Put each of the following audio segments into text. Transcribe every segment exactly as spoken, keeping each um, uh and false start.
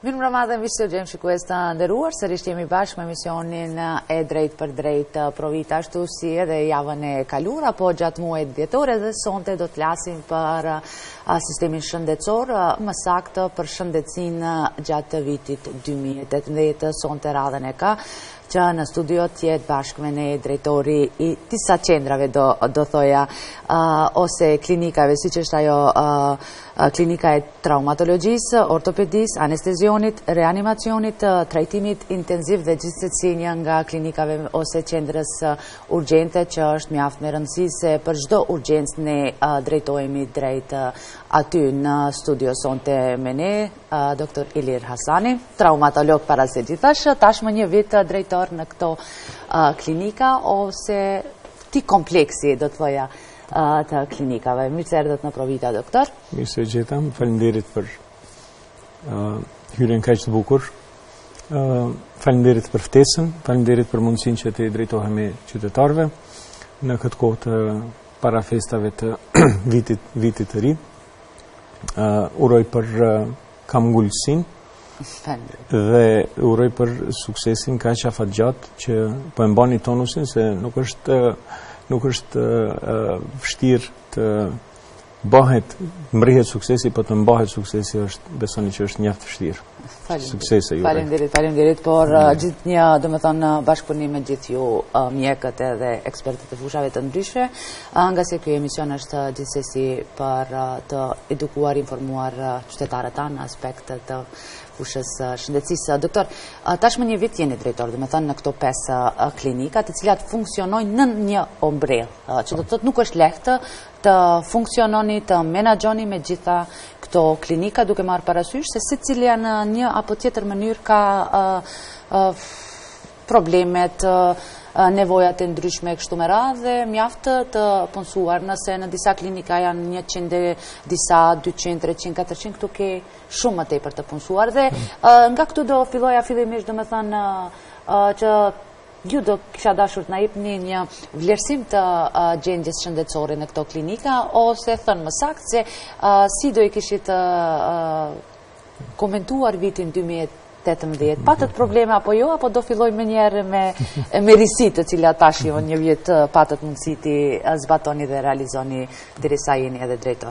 Mirë mbrëma dhe mishë të gjemë shikues të nderuar, sërish jemi bashkë me emisionin e drejt për drejt provita, ashtu si edhe javën e kalur, apo gjatë muajit dhjetore, dhe sonte do të flasim për sistemin shëndetësor, më saktë për shëndetësinë gjatë vitit dy mijë e tetëmbëdhjetë, sonte radhën e ka, që në studio tjetë bashkë me ne drejtori i disa qendrave, do, do thoja, uh, ose klinikave, si që është ajo uh, klinika e traumatologjisë, ortopedisë, anestezionit, reanimacionit, trajtimit intenziv dhe gjithsesi një nga klinikave ose qendrës urgjente, që është mjaft me rëndësi se për çdo urgjencë ne uh, drejtohemi drejt uh, aty në studio sonte me ne, uh, doktor Ilir Hasani, traumatolog para se gjithash, tashmë një vit uh, drejtor në këto uh, klinika, ose ti kompleksi, do të thoja, uh, të klinikave. Mirë se erdhët në Provita, doktor. Mirë se gjetëm, faleminderit për uh, hyrjen kaq të bukur. Uh, faleminderit për ftesën, faleminderit për mundësinë që të drejtohemi qytetarëve në këtë kohë të para festave të vitit vitit të ri. Uh, uroj për uh, kam ngulësinë dhe uroj për suksesin kaq afatgjat që po e mbani tonusin, se nuk është nuk është uh, vështirë të bëhet mrihet suksesi, po të mbahet suksesi është, besoni që është mjaft vështirë. Suksese ju. Faleminderit, faleminderit, por uh, gjithë një, domethënë, bashkëpunim me gjithë ju uh, mjekët edhe ekspertët e fushave të ndryshme, uh, nga se ky emision është gjithsesi për uh, të edukuar, informuar uh, qytetarët tanë në aspektet të fushës shëndetësisë. Doktor, tashmë një vit jeni drejtor, dhe me thënë në këto pesë klinika, të cilat funksionojnë në një ombrell, që do të thotë nuk është lehtë të funksiononi, të menaxhoni me gjitha këto klinika, duke marrë parasysh se secila në një apo tjetër mënyrë ka uh, uh, problemet, uh, nevojat e ndryshme kështu me radhë, dhe mjaftë të punësuar, nëse në disa klinika janë njëqind, disa dyqind, treqind, katërqind, këtu ke shumë më tepër të punësuar, dhe uh, nga këtu do filloja fillimisht, do me thënë uh, që ju do kisha dashur të na jepni një vlerësim të uh, gjendjes shëndetësore në këto klinika, ose thënë më saktë se uh, si do i kishit uh, uh, komentuar vitin dy mijë e tetëmbëdhjetë, patët probleme apo jo, apo do filloj me njerë me, me risit të cilat tash jo një vjet patët mundësi ti zbatoni dhe realizoni derisa jeni edhe drejtor?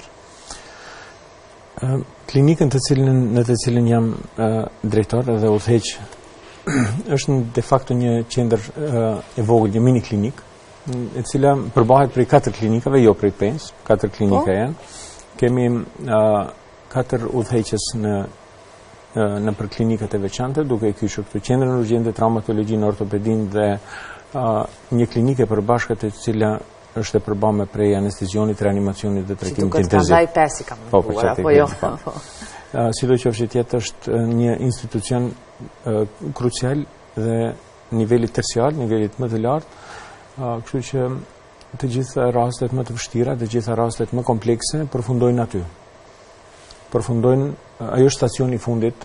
Uh, klinikën të cilën, në të cilën jam uh, drejtor edhe udhëheq është de facto një qendër uh, e vogël, një mini klinik, e cila përbahet prej katër klinikave, jo prej pesë, katër klinika oh. janë. Kemi uh, katër udhëheqës në në për klinikat e veçante, duke i kyshur këtu qendrën urgjente, traumatologjinë, ortopedinë dhe uh, një klinike përbashkët e cila është e përbame prej anestezionit, reanimacionit dhe trajtimit intenziv. Si duket ka ndaj pesi kam po, buar, apo jo? Uh, Sidoqoftë tjetër është një institucion uh, krucial dhe nivelit terciar, nivelit më të lartë, uh, kështu që të gjitha rastet më të vështira, të gjitha rastet më komplekse përfundojnë aty. Përfundojnë, ajo është stacioni i fundit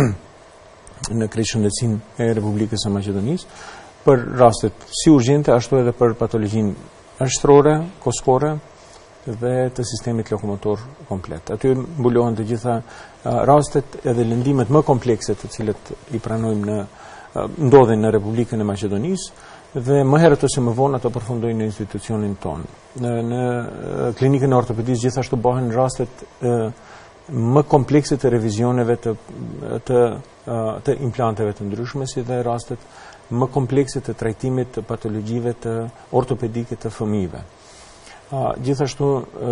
në krejtshëndetësinë e Republikës së Maqedonisë për rastet si urgjente, ashtu edhe për patologjinë ashtrore, koskore dhe të sistemit lokomotor komplet. Aty mbulohen të gjitha rastet edhe lëndimet më komplekse të cilët i pranojmë në ndodhen në Republikën e Maqedonisë, dhe më herët ose më vonë ato përfundojnë në institucionin tonë. Në, në klinikën e ortopedisë gjithashtu bëhen rastet e, më komplekse të revizioneve të, të, të implanteve të ndryshme, si dhe rastet më komplekse të trajtimit të patologjive të ortopedike të fëmijëve. Gjithashtu,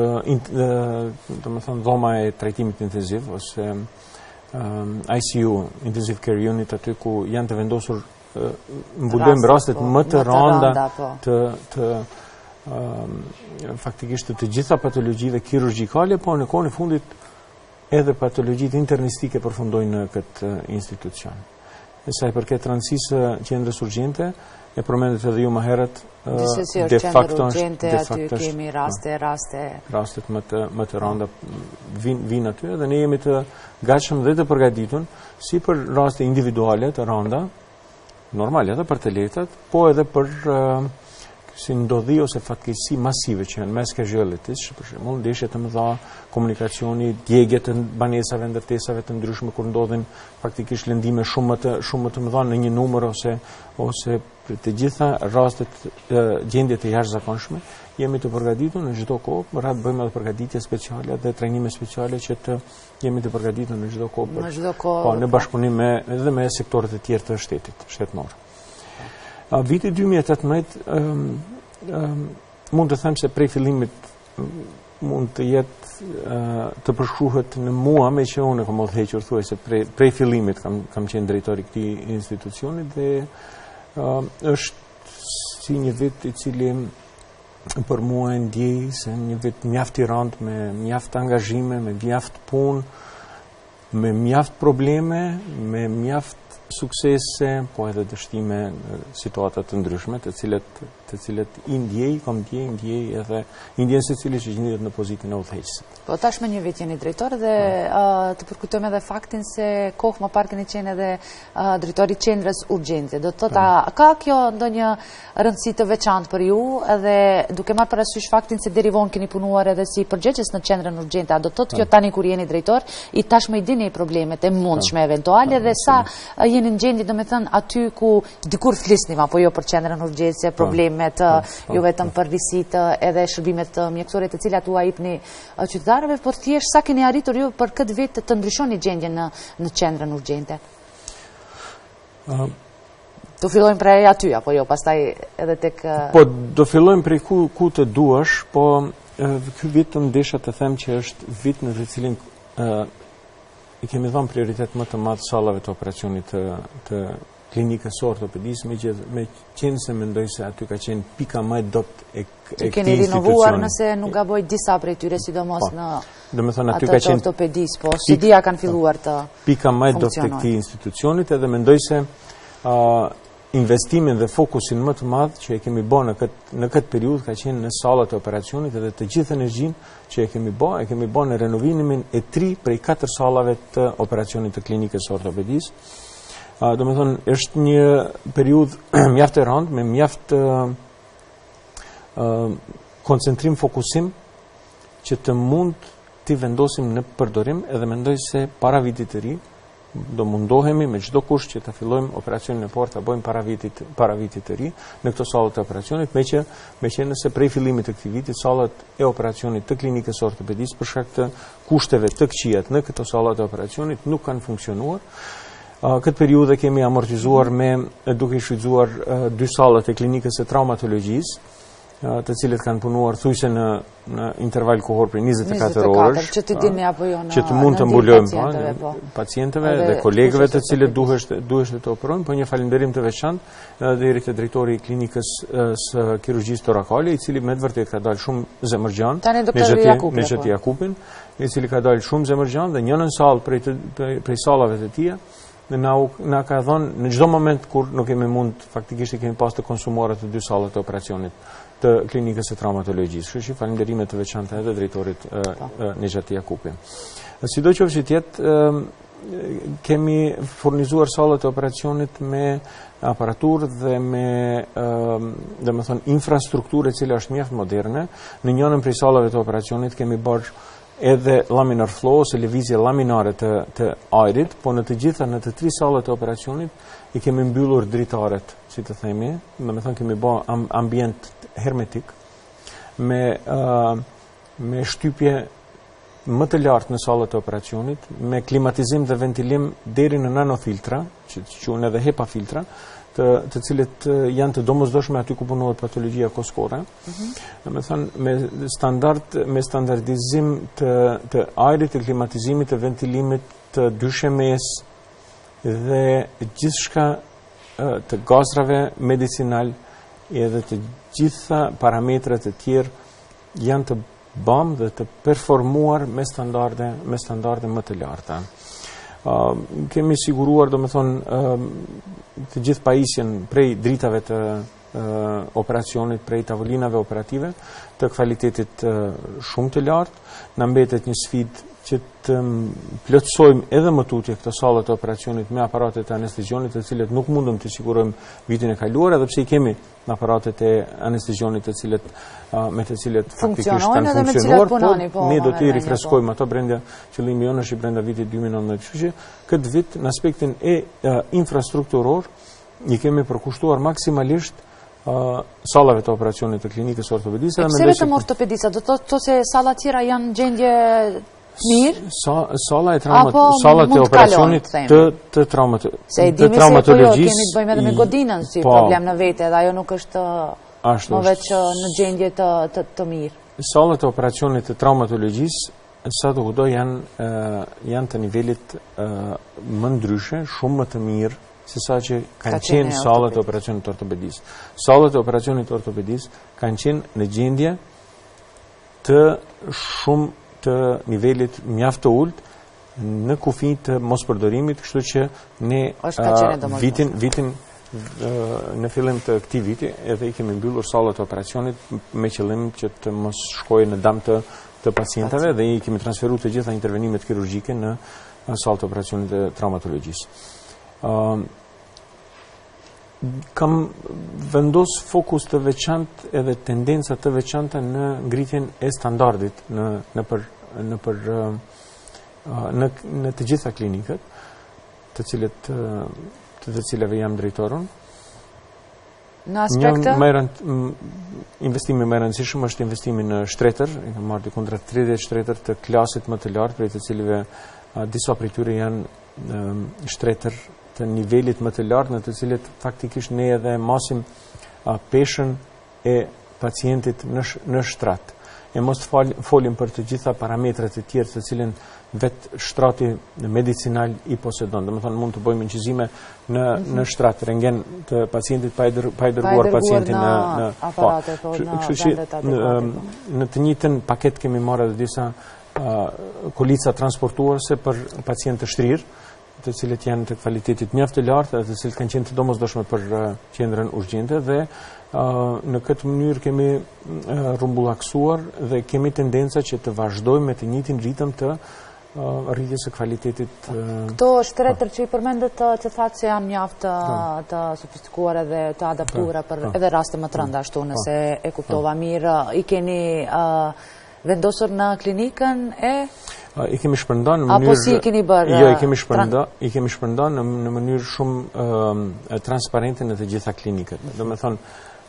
të më thënë, dhoma e trajtimit intenziv, ose I C U, Intensive Care Unit, aty ku janë të vendosur, mbulojmë rastet më të randa të, të faktikisht të gjitha patologjive kirurgjikale, po në kohën e fundit edhe patologjit internistike përfundojnë në këtë institucion. E sa i përket rëndësisë qendrës urgjente, e përmendet edhe ju më herët, Gjithsesi është qendër urgjente, aty kemi raste, raste. Rastet më të, më të randa vinë vin aty, dhe ne jemi të gatshëm dhe të përgatitun, si për raste individuale të randa, normale edhe për të lehtat, po edhe për uh, si ndodhi ose fatkeqësi masive që janë mes casualties, për shembull, ndeshje të mëdha, komunikacioni, djegje të banesave, ndërtesave të ndryshme kur ndodhin faktikisht lëndime shumë më të shumë më të mëdha në një numër ose ose për të gjitha rastet gjendje të jashtëzakonshme, jemi të përgatitur në çdo kohë, më radh bëjmë edhe përgatitje speciale dhe trajnime speciale që të jemi të përgatitur në çdo kohë. Në çdo kohë. Po, në bashkëpunim me edhe me sektorët e tjerë të shtetit, shtetënor. Viti dy mijë e tetëmbëdhjetë um, um, mund të them se prej fillimit mund të jetë uh, të përshkruhet në mua, me që unë kam udhëhequr thuajse prej, prej fillimit kam, kam qenë drejtori i këtij institucioni dhe uh, është si një vit i cili për mua e ndjej se një vit mjaft i rënd me mjaft angazhime, me mjaft punë, me mjaft probleme, me mjaft suksese, po edhe dështime në situata të ndryshme, të cilet të cilet i ndjej, kam ndjej, ndjej edhe i ndjen secili që gjenitet në pozitën e udhëheqësit. Po tash me një vit jeni drejtor dhe uh, të përkujtojmë edhe faktin se kohë më parë keni qenë edhe uh, drejtori i qendrës urgjencë. Do të thotë, a ka kjo ndonjë rëndësi të veçantë për ju, edhe duke marrë parasysh faktin se deri vonë keni punuar edhe si përgjegjës në qendrën urgjencë, a do të thotë kjo tani kur jeni drejtor, i tashmë i dini problemet e mundshme eventuale dhe sa uh, jeni në gjendje, domethënë aty ku dikur flisnim apo jo për qendrën urgjencë, problemet jo vetëm për vizitë edhe shërbimet mjekësore të cilat u japni qytetarëve, por thjesht sa keni arritur ju për këtë vit të ndryshoni gjendjen në në qendrën urgjente? Uh, do fillojmë prej aty apo jo, pastaj edhe tek uh... Po do fillojmë prej ku ku të duash, po uh, ky vit më desha të them që është vit në të cilin uh, i kemi dhënë prioritet më të madh sallave të operacionit të, të klinikës së ortopedisë, me, me qenë se mendoj se aty ka qenë pika më e dobët e, e këtij institucioni. Keni rinovuar nëse nuk gaboj disa prej tyre, sidomos po, në aty ka qenë ortopedisë, po si dia kanë filluar të pika më e dobët e këtij institucionit, edhe mendoj se uh, investimin dhe fokusin më të madh që e kemi bërë në këtë në këtë periudhë ka qenë në sallat e operacionit, edhe të gjithë energjinë që e kemi bërë, e kemi bërë në renovimin e tri prej katër sallave të operacionit të klinikës së ortopedisë. Uh, do me thonë, është një periudhë mjaft e rëndë, me mjaft uh, uh, koncentrim, fokusim, që të mund t'i vendosim në përdorim, edhe mendoj se para vitit të ri, do mundohemi me çdo kusht që të fillojmë operacionin e parë ta bëjmë para vitit para vitit të ri në këto salla të operacionit, me që me që nëse prej fillimit të këtij viti sallat e operacionit të klinikës së ortopedisë për shkak të kushteve të këqija në këto salla të operacionit nuk kanë funksionuar. Uh, këtë periudhë kemi amortizuar me duke i shfrytzuar uh, dy sallat e klinikës së traumatologjisë, uh, të cilët kanë punuar thujse në, në interval kohor për njëzet e katër orësh, që të dini apo jo në që të mund të mbulojmë pacientëve, pa, po. pacientëve dhe kolegëve të cilët duhesht duhesht të operojnë, po një falënderim të veçantë deri te drejtori i klinikës së kirurgjisë torakale, i cili me të vërtetë ka dalë shumë zemërgjan, Nexheti Jakupin, i cili ka dalë shumë zemërgjan dhe njënën sallë prej, prej, prej sallave të tija, na, na ka dhënë në çdo moment kur nuk kemi mund, faktikisht i kemi pas të konsumuar të dy sallat të operacionit të klinikës së traumatologjisë. Kështu që falënderime të veçanta edhe drejtorit Nexheti Jakupi. Sidoqoftë që tjetë, kemi furnizuar sallat e operacionit me aparaturë dhe me, dhe me thonë, infrastrukturë e cila është mjaft moderne. Në njënën prej sallave të operacionit kemi bërë edhe laminar flow ose lëvizje laminare të, të ajrit, po në të gjitha në të tri sallat e operacionit i kemi mbyllur dritaret, si të themi, dhe me thënë kemi bërë ambient hermetik, me, uh, me shtypje më të lartë në sallat e operacionit, me klimatizim dhe ventilim deri në nanofiltra, që quhen edhe HEPA filtra, të, të cilët janë të domosdoshme aty ku punohet patologjia koskore. Mm-hmm. Me thënë, me standard, me standardizim të, të ajrit, të klimatizimit, të ventilimit, të dyshemes dhe gjithçka të gazrave medicinal edhe të gjitha parametrat e tjerë janë të bam dhe të performuar me standarde, me standarde më të larta. Uh, kemi siguruar, do me thonë, uh, të gjithë pajisjen prej dritave të uh, operacionit, prej tavolinave operative, të kvalitetit uh, shumë të lartë. Në mbetet një sfidë që të plotësojmë edhe më tutje këto sallat e operacionit me aparatet e anestezionit, të cilët nuk mundëm të sigurojmë vitin e kaluar, edhe pse i kemi aparatet e anestezionit të cilët me të cilët faktikisht kanë funksionuar, por ne do t'i rifreskojmë ato brenda, qëllimi jonë është i brenda vitit dy mijë e nëntëdhjetë. Kështu që këtë vit në aspektin e infrastrukturor i kemi përkushtuar maksimalisht sallave të operacionit të klinikës ortopedisë. E pse vetëm ortopedisë? Do të thotë se sallat tjera janë gjendje mirë? Salla e sallat e operacionit të traumatologjisë. Se i dimi se po jo, kemi të bëjmë edhe me godinën si problem në vete, dhe ajo nuk është më veç në gjendje të mirë. Sallat e operacionit të traumatologjisë sa të kudo janë të nivelit më ndryshe, shumë më të mirë se sa që kanë qenë sallat e operacionit të ortopedisë. Sallat e operacionit të ortopedisë kanë qenë në gjendje të shumë të nivelit mjaft të ulët në kufi të mospërdorimit, kështu që ne vitin vitin në fillim të këtij viti edhe i kemi mbyllur sallat e operacionit me qëllim që të mos shkojë në dëm të të pacientëve dhe i kemi transferuar të gjitha intervenimet kirurgjike në sallat e operacionit të traumatologjisë. Kam vendos fokus të veçantë edhe tendenca të veçanta në ngritjen e standardit në në për në për në në të gjitha klinikët, të cilët të të cilave jam drejtorun. Në aspekte investimi më i rëndësishëm është investimi në shtretër, e kam marrë diku rreth tridhjetë shtretër të klasit më të lartë, prej të cilëve disa prej tyre janë shtretër të nivelit më të lartë, në të cilët faktikisht ne edhe masim peshën e pacientit në shtrat. E mos të folim për të gjitha parametrat e tjerë të cilën vetë shtrati medicinal i posedon. Dhe më thonë mund të bëjmë inqizime në shtrat, rentgen të pacientit pa i dërguar pacientin në aparate, në vendet adekuate. Në të njëjtën paket kemi marrë edhe disa kolica transportuese për pacient të shtrirë, të cilët janë të kvalitetit mjaft të lartë dhe të cilët kanë qenë të domosdoshme për qendrën urgjente, dhe në këtë mënyrë kemi rrumbullaksuar dhe kemi tendenca që të vazhdojmë me të njëjtin ritëm të rritjes së kvalitetit. Këto shtretër që i përmendet që thatë se janë mjaft të sofistikuara dhe të adaptuara për edhe raste më të rënda, ashtu nëse e kuptova mirë, i keni vendosur në klinikën e I kemi shpërndan në mënyrë... Apo si i keni bërë... Jo, i kemi shpërndan, i kemi shpërndan në mënyrë shumë transparente në të gjitha klinikët. Do me thonë,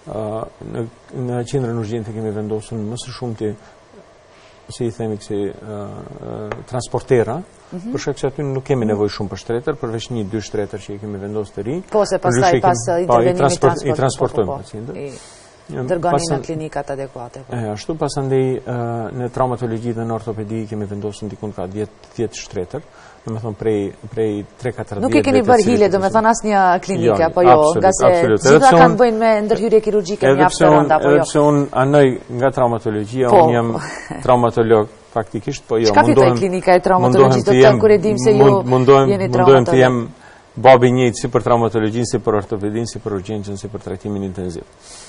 në qendrën urgjente kemi vendosur më së shumti, si i themi kësi, transportera, për shkak që aty nuk kemi nevojë shumë për shtretër, përveç një dy shtretër që i kemi vendosur të ri. Po, se pastaj pas intervenimit i transportojmë pacientët. Dërgoni në klinikat adekuate. Ashtu, pasandej në traumatologji dhe në ortopedi kemi vendosur diku ka dhjetë shtetër, do të thonë prej prej tre katër Nuk e keni bërë hile, do të thonë asnjë klinike apo jo, nga se gjitha kanë bëjnë me ndërhyrje kirurgjike mjaft të rënda apo jo. Edhe pse unë anoj nga traumatologjia, unë jam traumatolog faktikisht, po jo, mundohem. Çka fitoi klinika e traumatologjisë do të kur e dim se ju jeni traumatolog. Mundohem të jem babi i njëjtë si për traumatologjinë, si për ortopedinë, si për urgjencën, si për trajtimin intensiv.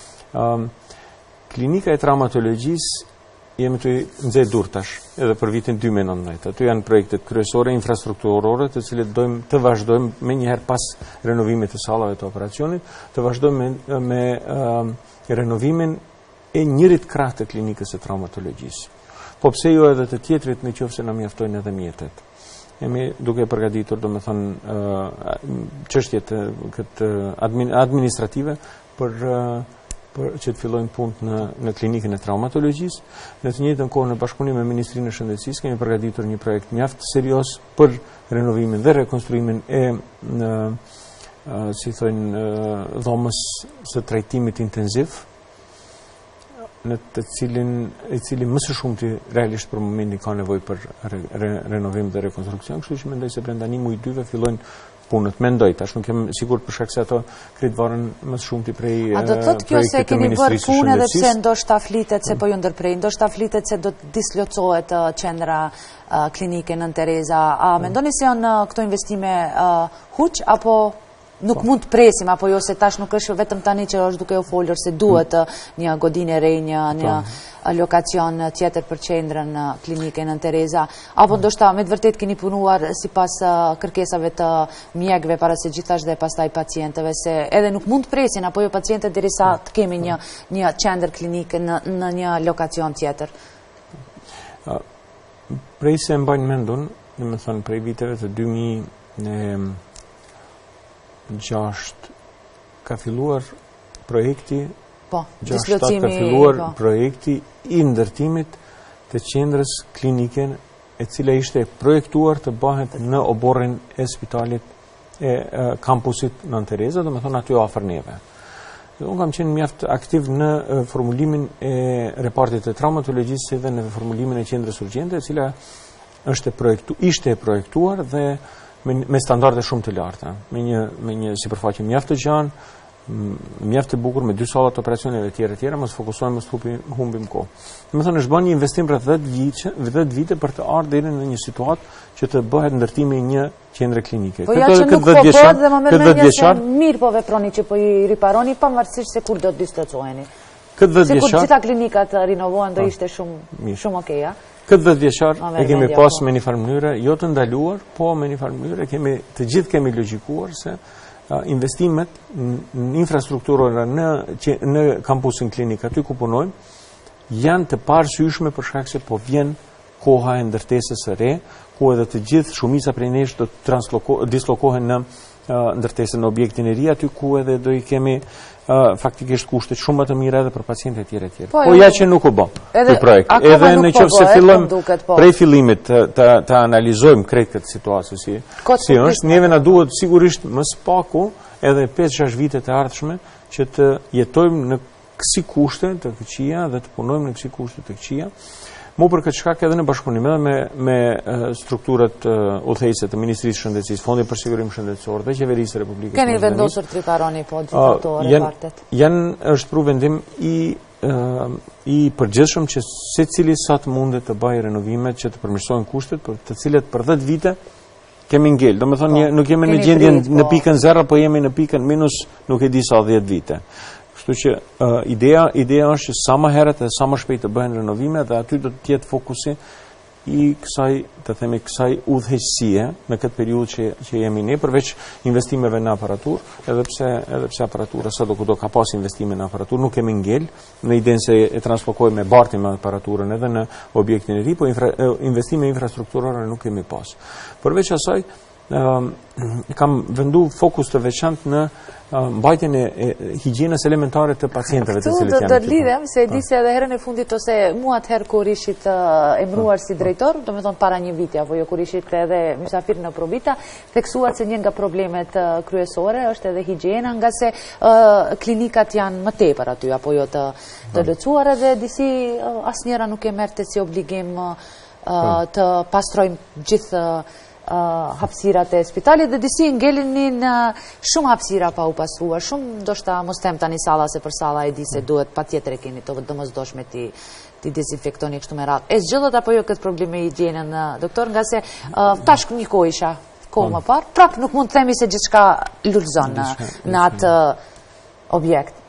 Klinika e traumatologjisë jemi të nxjerrë dur tash, edhe për vitin dy mijë e nëntëdhjetë. Aty janë projektet kryesore infrastrukturore, të cilët dojmë të vazhdojmë me njëherë pas renovimit të sallave të operacionit, të vazhdojmë me, me renovimin e njërit krah të klinikës së traumatologjisë. Po pse jo edhe të tjetrit, në qoftë se na mjaftojnë edhe mjetet. Jemi duke përgatitur, domethënë, çështjet këtë administrative për për që të fillojnë punë në në klinikën e traumatologjisë. Në të njëjtën kohë, në bashkëpunim me Ministrinë e Shëndetësisë, kemi përgatitur një projekt mjaft serioz për renovimin dhe rekonstruimin e në si thonë dhomës së trajtimit intensiv, në të cilin i cili më së shumti realisht për momentin ka nevojë për re, re, renovim dhe rekonstruksion, kështu që mendoj se brenda një muji dyve fillojnë punët, mendoj, tash nuk jam sigurt për shkak se ato kritvarën më shumë prej A do të thotë kjo se keni bërë punë edhe pse ndoshta flitet se po ju ndërprej, ndoshta flitet se do të dislocohet qendra klinike Nën Tereza. A mendoni se janë këto investime huq apo nuk mund të presim, apo jo se tash nuk është vetëm tani që është duke u folur se duhet një godinë e re, një një lokacion tjetër për qendrën klinike Nën Tereza, apo ndoshta me të vërtet keni punuar sipas kërkesave të mjekëve para se gjithashtu dhe pastaj pacientëve, se edhe nuk mund të presin apo jo pacientët derisa të kemi një një qendër klinike në në një lokacion tjetër. Prej se mbajnë mendun, domethënë prej viteve të dy mijë e gjashtë ka filluar projekti po, dislocimi ka filluar po. projekti i ndërtimit të qendrës klinike e cila ishte projektuar të bëhet në oborrin e spitalit e, e kampusit Nën Tereza, domethënë aty afër neve. Unë kam qenë mjaft aktiv në e, formulimin e repartit të traumatologjisë dhe në formulimin e qendrës urgjente, e cila është projektu, ishte projektuar dhe me, me standarde shumë të larta, me një me një sipërfaqe mjaft të gjanë, mjaft të bukur, me dy salla të operacioneve tjera tjera, mos fokusohemi, mos humbim humbim kohë. Domethënë është bën një investim rreth dhjetë vite, dhjetë vite për të ardhur deri në një situatë që të bëhet ndërtimi i një qendre klinike. Po ja që nuk po bëhet dhe më mendja se mirë po veproni që po i riparoni pavarësisht se kur do të dislocoheni. Këtë dhjetë vjeçar. Sikur gjitha klinikat rinovohen do ishte shumë shumë okay, ja. Këtë dhjetë vjeçar e kemi pas me një farë mënyre jo të ndaluar, po me një farë mënyre kemi të gjithë kemi logjikuar se investimet në infrastrukturën në, në kampusin klinik aty ku punojmë janë të parësyeshme për shkak se po vjen koha e ndërtesës së re, ku edhe të gjithë shumica prej nesh do të dislokohen në uh, ndërtesën në objektin e ri, aty ku edhe do i kemi uh, faktikisht kushtet shumë më të mira edhe për pacientë e tjerë e tjerë. Po, po ja që nuk u bë ky projekt. Edhe në qoftë se fillojmë prej fillimit të, të, të analizojmë krejt këtë situatë si, si është, neve na duhet sigurisht më spaku edhe pesë shashtë vite të ardhshme që të jetojmë në kësi kushte të këqija dhe të punojmë në kësi kushte të këqija. Mu për këtë shkak edhe në bashkëpunim edhe me, me strukturat uh, udhëheqëse të Ministrisë së Shëndetësisë, Fondi për Sigurim Shëndetësor dhe Qeverisë së Republikës së Keni vendosur të riparoni po gjithë uh, repartet? Janë është pru vendim i uh, i përgjithshëm që secili sa të mundet të bëjë renovimet që të përmirësojnë kushtet, për të cilet për dhjetë vite kemi ngel. Domethënë nuk jemi në gjendjen në pikën zero, po jemi në pikën minus, nuk e di sa dhjetë vite. Kështu që uh, ideja, ideja është që sa më herët dhe sa më shpejt të bëhen renovime dhe aty do të jetë fokusi i kësaj, të themi, kësaj udhëheqësie në këtë periudhë që, që jemi ne, përveç investimeve në aparatur, edhe pse, edhe pse aparatura sa do kudo ka pas investime në aparatur, nuk kemi ngel në idenë se e translokojmë me bartim me aparaturën edhe në objektin e ri, po infra, investime infrastrukturore nuk kemi pas. Përveç asaj, uh, kam vendu fokus të veçantë në mbajtjen e higjienës elementare të pacientëve të cilët janë. Këtu do të lidhem se e di se edhe herën e fundit ose mua atëherë kur ishit emëruar si drejtor, domethënë para një viti apo jo kur ishit edhe mysafir në Provita, theksuat se një nga problemet kryesore është edhe higjiena, nga se uh, klinikat janë më tepër aty apo jo të të lecuara dhe disi uh, asnjëra nuk e merrte si obligim uh, të pastrojmë gjithë uh, Uh, hapësirat e spitalit dhe disi ngelinin uh, shumë hapësira pa u pasuar, shumë ndoshta mos them tani salla se për salla e di se duhet patjetër e keni të domosdoshme ti ti dezinfektoni kështu me radhë. E zgjodhet apo jo këtë problem me higjienën, uh, doktor, nga se uh, tash një kohë isha kohë më parë, prap nuk mund të themi se gjithçka lulzon në, në atë uh, objekt.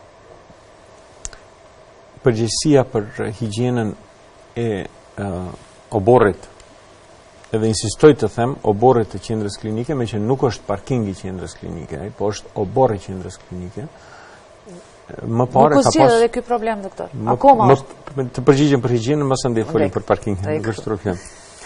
Përgjegjësia për higjienën e uh, oborrit, edhe insistoj të them oborrit të qendrës klinike, me që nuk është parkingi qendrës klinike, po është oborri qendrës klinike. Më parë ka pas nuk edhe ky problem, doktor. Akoma është të përgjigjem për higjienën, mos e ndej folim për parkingin, nuk është problem.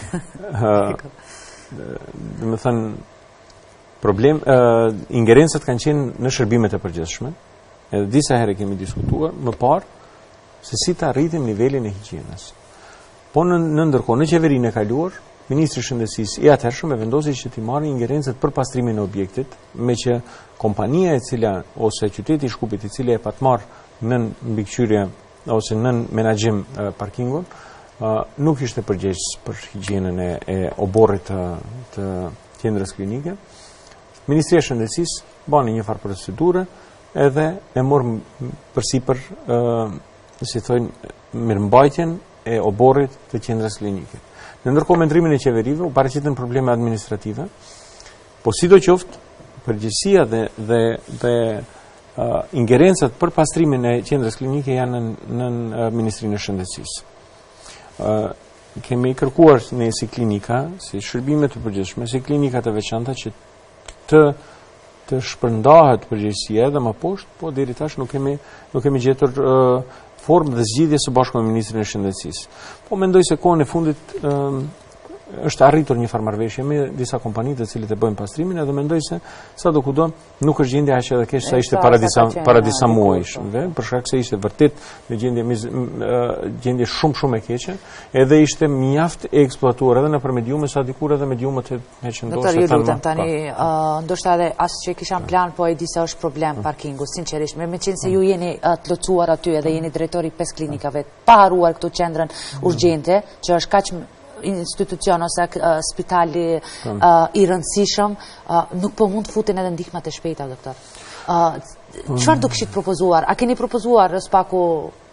Do të thënë problem ingerencat kanë qenë në shërbimet e përgjithshme. Edhe disa herë kemi diskutuar më parë se si të arritim nivelin e higjienës. Po në, në ndërkohë në qeverinë e kaluar Ministri i Shëndetësisë i atëhershëm e vendosi që t'i marrë ingerencët për pastrimin e objektit, me që kompania e cila ose qyteti i Shkupit i cili e pat marrë nën mbikëqyrje ose nën menaxhim uh, parkingun, uh, nuk ishte përgjegjës për higjienën e, e oborrit të, të qendrës klinike. Ministria e Shëndetësisë bani një farë procedure edhe e mor përsipër uh, si thonë mirëmbajtjen e oborrit të qendrës klinike. Në ndërkohë me ndrimin e qeverive u paraqitën probleme administrative, po sidoqoftë përgjegjësia dhe, dhe, dhe uh, ingerencat për pastrimin e qendrës klinike janë në, në, në Ministrinë e Shëndetësisë. Uh, kemi kërkuar ne si klinika, si shërbime të përgjithshme, si klinika të veçanta që të të shpërndahet përgjegjësia edhe më poshtë, po deri tash nuk kemi nuk kemi gjetur uh, formë dhe zgjidhje së bashku me Ministrin e Shëndetësisë. Po mendoj se kohën e fundit uh, është arritur një farmarrëveshje me disa kompani të cilët e bëjnë pastrimin, edhe mendoj se sadokudo nuk është gjendja aq edhe keq sa ishte para disa para disa muajsh, për shkak se ishte vërtet një gjendje gjendje shumë shumë e keqe, edhe ishte mjaft e eksploatuar edhe në për mediume sa dikur edhe mediumet e qëndosur. Doktor, ju lutem tani, ndoshta edhe as që kisha plan, po e di se është problem parkingu, sinqerisht, me qenë se ju jeni të locuar aty edhe jeni drejtori pesë klinikave, pa haruar këtu qendrën urgjente, që është kaq institucion ose uh, spitali uh, i rëndësishëm, uh, nuk po mund të futin edhe ndihmat e shpejta, doktor. Çfarë uh, do kishit propozuar? A keni propozuar spaku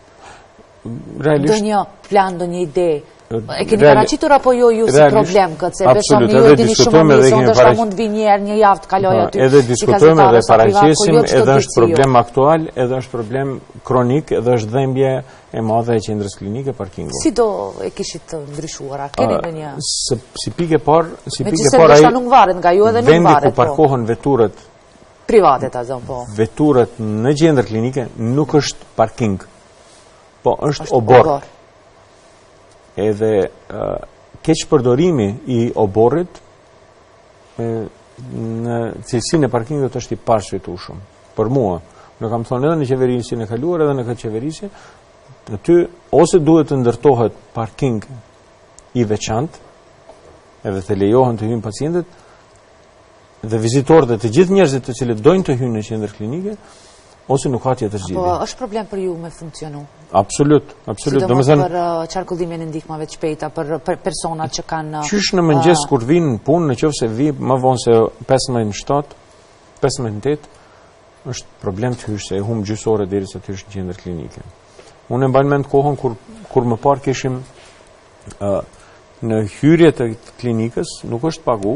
do një plan, do një ide? E keni paraqitur apo jo ju si problem këtë, se besoj ju e dini shumë mirë se ndoshta mund vi një herë një javë të kaloj aty. Edhe diskutojmë edhe paraqesim, edhe është problem aktual, edhe është problem kronik, edhe është dhimbje e madhe e qendrës klinike parkingu. Si do e kishit ndryshuar? Keni ndonjë? Si pikë parë, si pikë parë ai nuk varet nga ju edhe nuk varet. Vendi ku parkohen veturat private ta zon po. Veturat në qendër klinike nuk është parking, po është obor. Edhe uh, keq përdorimi i oborrit në cilësinë e parkingut është i pashfitueshëm. Për mua, ne kam thonë edhe në qeverisjen e kaluar edhe në këtë qeverisje, aty ose duhet të ndërtohet parking i veçantë, edhe të lejohen të hyjnë pacientët dhe vizitorët dhe të gjithë njerëzit të cilët dojnë të hyjnë në qendër klinike, ose nuk ka tjetër zgjidhje. Po është problem për ju me funksionu? Absolut, absolut. Sidomos për qarkullimin e ndihmave të shpejta për personat që kanë. Qysh në mëngjes kur vinë në punë, nëse vi më vonë se pesëmbëdhjetë shtatë, pesëmbëdhjetë tetë, është problem të hysh se e humb gjysmë ore derisa të hysh në qendër klinike. Unë e mbaj mend kohën kur kur më parë kishim në hyrje të klinikës, nuk është pagu,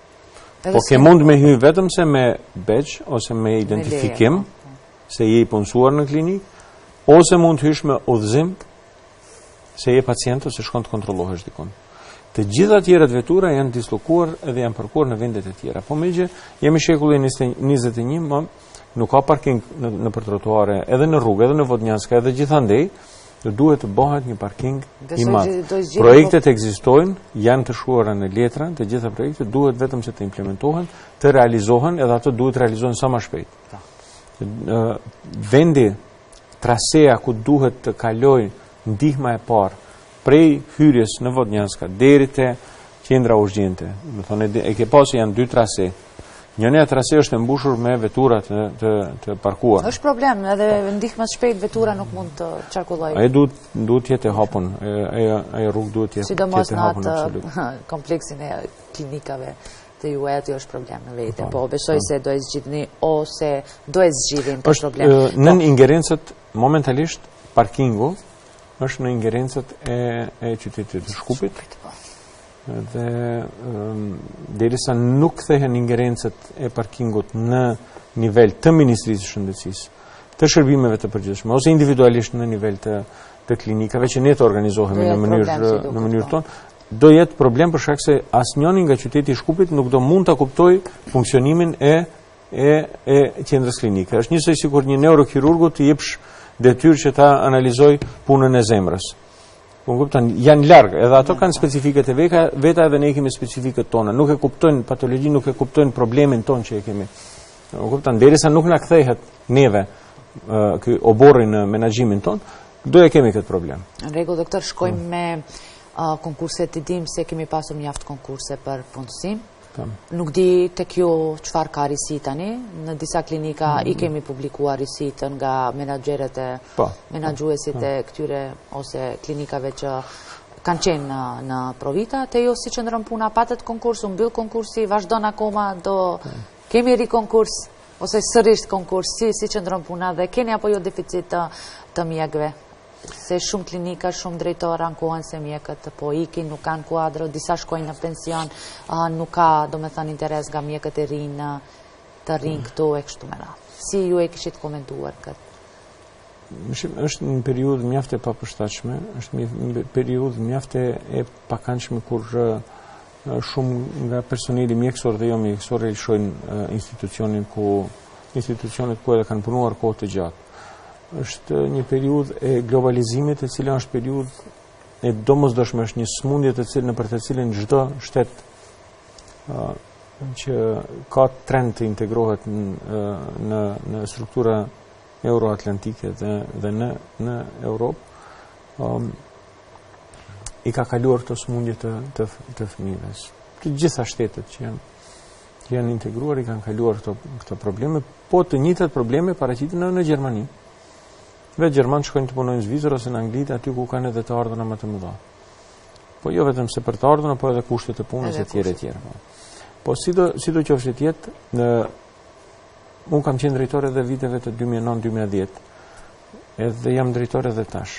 po ke mund me hyj vetëm se me badge ose me identifikim se je i punësuar në klinik, ose mund të hysh me udhëzim se je pacient ose shkon të kontrollohesh dikon. Të gjitha tjerat vetura janë dislokuar dhe janë parkuar në vendet e tjera. Po megjithë jemi shekulli njëzet e një, më nuk ka parking në, në për trotuare, edhe në rrugë, edhe në Vodnjanska, edhe gjithandej, duhet të bëhet një parking i madh. Projektet ekzistojnë, janë të shuara në letra, të gjitha projektet duhet vetëm që të implementohen, të realizohen, edhe ato duhet realizohen sa më shpejt. Uh, vendi trasea ku duhet të kaloj ndihma e parë prej hyrjes në Vodnjanska deri te qendra urgjente. Do thonë e ke pasur janë dy trase. Njëra trase është e mbushur me vetura të të, të parkuara. Është problem, edhe ndihma shpejt vetura nuk mund të qarkullojë. Ai duhet duhet të jetë hapur. Ai ai rrugë duhet të jetë sidomos në atë kompleksin e klinikave. Të ju e aty është problem në vete, po besoj se do e zgjidhni ose do e zgjidhin për problem. Në ingerencat, momentalisht, parkingu është në ingerencat e, e qytetit të Shkupit, dhe um, derisa nuk kthehen ingerencat e parkingut në nivel të Ministrisë së Shëndetësisë, të shërbimeve të përgjithshme, ose individualisht në nivel të, të klinikave që ne të organizohemi në mënyrë në mënyrë tonë, do jetë problem për shkak se asnjëri nga qyteti i Shkupit nuk do mund ta kuptojë funksionimin e e e qendrës klinike. Është njësoj sikur një neurokirurgu të jepsh detyrë që ta analizoj punën e zemrës. Po kupton, janë larg, edhe ato kanë specifikat e veta, veta edhe ne kemi specifikat tona. Nuk e kuptojnë patologjinë, nuk e kuptojnë problemin ton që e kemi. Po kupton, derisa nuk na kthehet neve uh, ky oborri në menaxhimin ton, do e kemi këtë problem. Në rregull, doktor, shkojmë me Uh, konkurse të dim se kemi pasur mjaft konkurse për punësim. Nuk di tek ju çfarë ka risi tani, në disa klinika mm. i kemi publikuar risit nga menaxherët e menaxhuesit e këtyre ose klinikave që kanë qenë në, në provita, te jo si qëndron puna, patet konkurs, u mbyll konkursi, vazhdon akoma, do mm. kemi ri konkurs ose sërish konkurs, si, si qëndron puna dhe keni apo jo deficit të, të mjekëve? Se shumë klinika, shumë drejtorë ankohen se mjekët po ikin, nuk kanë kuadro, disa shkojnë në pension, uh, nuk ka, do me thënë, interes nga mjekët e rinë. të rinë këtu e kështu me radhë. Si ju e kishit komentuar këtë? Është një periudhë mjaft e papërshtatshme, është një periudhë mjaft e pakëndshme kur shumë nga personeli mjekësor dhe jo mjekësor e lëshojnë institucionin ku institucionet ku edhe kanë punuar kohë të gjatë. Është një periudhë e globalizimit, e cila është periudhë e domosdoshme, është një smundje të cilën nëpër të cilën çdo shtet që ka trend të integrohet në në struktura euroatlantike dhe dhe në në Europë um, i ka kaluar këto smundje të të, të fëmijëve. Të gjitha shtetet që janë që janë integruar i kanë kaluar këto këto probleme, po të njëjtat probleme paraqiten në, në Gjermani. Vetë Gjermanë shkojnë të punojnë në Zvicër ose në Angli, aty ku kanë edhe të ardhurna më të mëdha. Po jo vetëm se për të ardhurna, po edhe kushtet e punës e tjera e tjera. Po sido sido qofshë të jetë, në unë kam qenë drejtor edhe viteve të dy mijë e nëntë dy mijë e dhjetë, edhe jam drejtor edhe tash.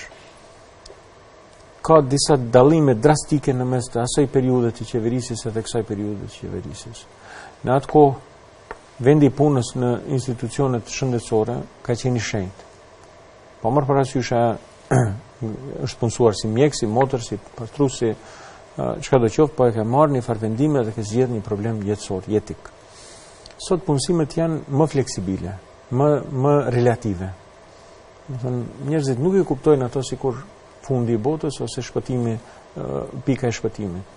Ka disa dallime drastike në mes të asaj periudhe të qeverisjes edhe kësaj periudhe të qeverisjes. Në atë kohë, vendi i punës në institucionet shëndetësore ka qenë i shenjtë. Po marr parasysh është punësuar si mjek, si motër, si pastrues, si çka do qoftë, po e ka marrë një farë vendime dhe ka zgjedhur një problem jetësor, jetik. Sot punësimet janë më fleksibile, më më relative. Do thënë, njerëzit nuk e kuptojnë ato sikur fundi i botës ose shpëtimi, pika e shpëtimit.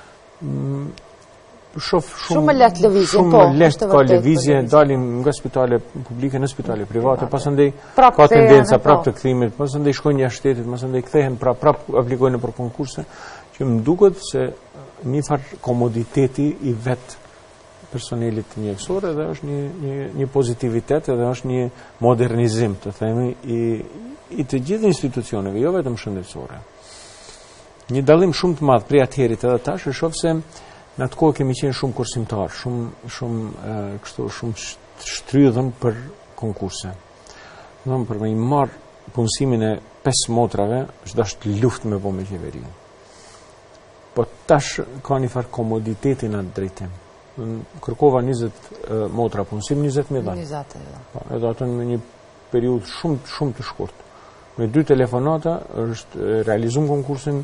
Shof shumë shumë lehtë lëvizje, shumë po, lehtë ka lëvizje, dalim nga spitale publike në spitale private, pasandej Prap ka kthehen, tendenca po. prap të kthimit, pasandej shkojnë jashtë shtetit, pasandej kthehen prap prap aplikojnë për konkurse, që më duket se një farë komoditeti i vet personelit mjekësor edhe është një një një pozitivitet edhe është një modernizim, të themi, i i të gjithë institucioneve, jo vetëm shëndetësore. Një dallim shumë të madh prej atëherit edhe tash e shoh se në atë kohë kemi qenë shumë kursimtar, shumë shumë e, kështu shumë shtrydhëm për konkurse. Domethënë për me i marr punësimin e pesë motrave, është dashur luftë me bëmë qeverinë. Po tash ka një farë komoditeti në atë drejtim. Kërkova njëzet e, motra punësim, njëzet me dhanë. njëzet e dhanë. Edhe ato në një periudhë shumë shumë të shkurtë. Me dy telefonata është realizum konkursin,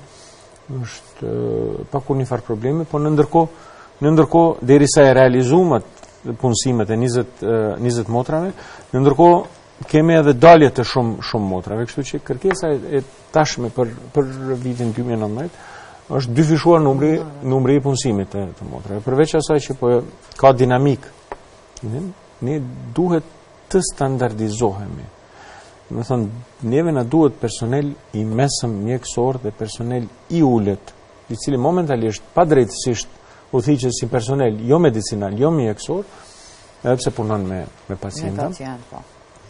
është pa kur një farë problemi, po në ndërkohë, në ndërkohë derisa e realizumat punësimet e njëzet motrave, në ndërkohë kemi edhe dalje të shumë shumë motrave, kështu që kërkesa e, e tashme për për vitin dy mijë e nëntëmbëdhjetë është dyfishuar numri numri i punësimit të, të motrave. Përveç asaj që po ka dinamik, ne, ne duhet të standardizohemi. Më thënë, neve na duhet personel i mesëm mjekësor dhe personel i ulët, i cili momentalisht pa drejtësisht udhëhiqet si personel jo medicinal, jo mjekësor, edhe pse punon me me pacienta. Me pacient, po.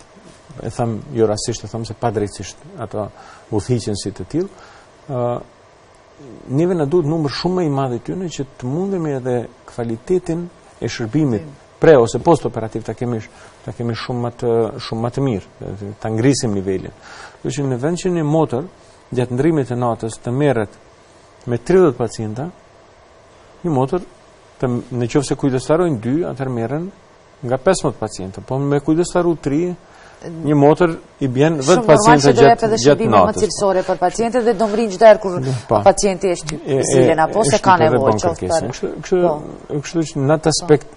E them jo rastisht, e them se pa drejtësisht ata udhëhiqen si të tillë. Ë neve na duhet numër shumë më i madh i tyre që të mundemi edhe kvalitetin e shërbimit pre ose post operativ ta kemi ta kemi shumë më të shumë më të mirë, ta ngrisim nivelin. Kështu që në vend që një motër gjatë ndrimit të natës të merret me tridhjetë pacienta, një motër të, në qoftë se kujdestarojnë dy, atëherë merren nga pesëmbëdhjetë pacienta, po me kujdestaru tri, një motër i bjen dhjetë pacienta gjatë gjatë natës. Më cilësore për pacientët dhe do mrin çdo herë kur pacienti është zilen apo se ka nevojë qoftë për. Kështu kështu që në atë aspekt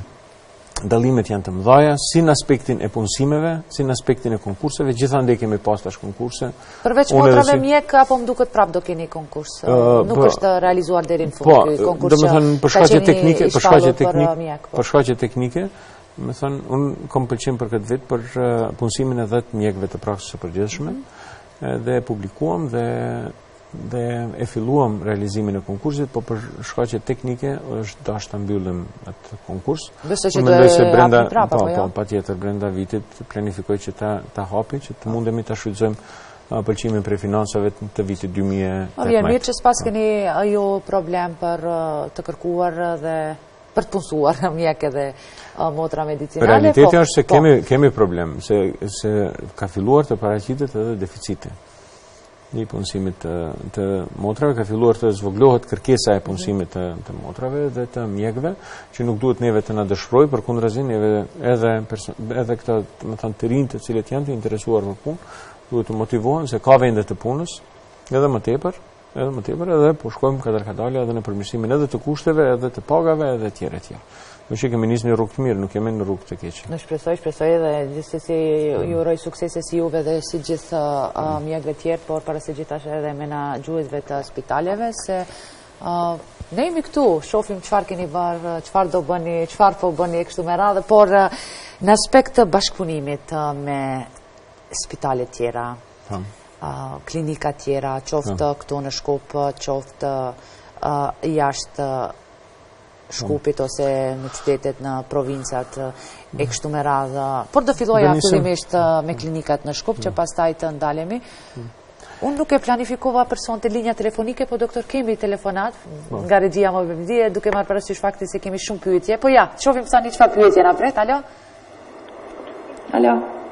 dallimet janë të mëdha, si në aspektin e punësimeve, si në aspektin e konkurseve, gjithandaj kemi pas tash konkurse. Përveç motrave mjek apo më duket prap do keni konkurs. Nuk është realizuar deri në fund ky konkurs. Po, domethënë për shkaqe teknike, për shkaqe teknike, për shkaqe teknike, më thënë, unë kam pëlqim për këtë vit për punësimin e dhjetë mjekëve të praksisë së përgjithshme, dhe e publikuam dhe dhe e filluam realizimin e konkursit, po për shkaqe teknike është dashur ta mbyllim atë konkurs. Besoj që do të brenda prapa, po, po, po, patjetër brenda vitit planifikoj që ta ta hapi, që të mundemi ta shfrytëzojmë pëlqimin për financave të vitit dy mijë e tetëmbëdhjetë. Mirë, mirë që s'pas keni ajo problem për të kërkuar dhe për të punësuar mjek edhe motra medicinale. Realiteti është se kemi kemi problem, se se ka filluar të paraqitet edhe deficiti. i punësimit të, të motrave, ka filluar të zvoglohet kërkesa e punësimit të, të motrave dhe të mjekëve, që nuk duhet neve të na dëshpëroj, përkundrazi neve edhe edhe këta, më thënë, të rinj të cilët janë të interesuar për punë, duhet të motivohen se ka vende të punës, edhe më tepër, edhe më tepër, edhe po shkojmë katër kadale edhe në përmirësimin edhe të kushteve, edhe të pagave, edhe tjere tjere. Më që kemi nisë një rrugë të mirë, nuk jemi në rrugë të keqe. Në shpresoj, shpresoj dhe gjithsesi ju uroj suksese si juve dhe si gjithë uh, mjekëve tjerë, por para se gjithashtu edhe menaxhuesve të spitaleve, se uh, ne jemi këtu, shohim çfarë keni bërë, çfarë do bëni, çfarë po bëni kështu me radhë, por uh, në aspekt të bashkëpunimit uh, me spitale tjera, uh, klinika tjera, qoftë këtu në Shkup, qoftë uh, jashtë Shkupit ose në qytetet në provincat e kështu me radhë. Por do filloja fillimisht me klinikat në Shkup, që pastaj të ndalemi. Unë nuk e planifikova person të linja telefonike, po doktor kemi telefonat nga regjia mobilidie, duke marrë parasysh faktin se kemi shumë pyetje. Po ja, shohim sa një çfarë pyetje na pret. Alo? Alo?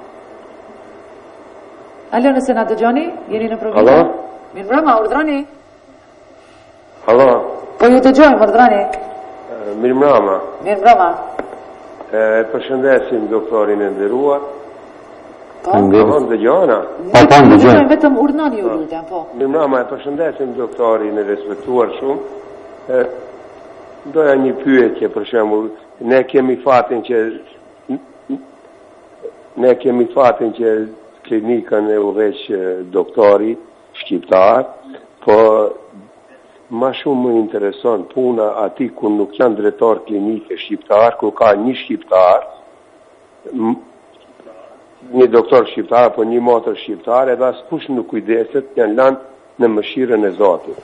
Alo, nëse na dëgjoni, jeni në provincë? Alo? Mirëmbrëma, urdhroni? Alo? Po ju dëgjojmë, urdhroni? Mirëmbrëma. Mirëmbrëma. E përshëndesim doktorin e nderuar. Po? Po dëgjona. Po po dëgjojmë. Vetëm urdhnoni ju lutem, po. Mirëmbrëma, e përshëndesim doktorin e respektuar shumë. E, doja një pyetje për shembull, ne kemi fatin që ne kemi fatin që klinikën e udhëheq doktori shqiptar, po ma shumë më intereson puna ati ku nuk janë drejtor klinike shqiptar, ku ka një shqiptar, një doktor shqiptar, apo një motër shqiptar, edhe as kush nuk kujdeset, janë lanë në mëshirën e Zotit.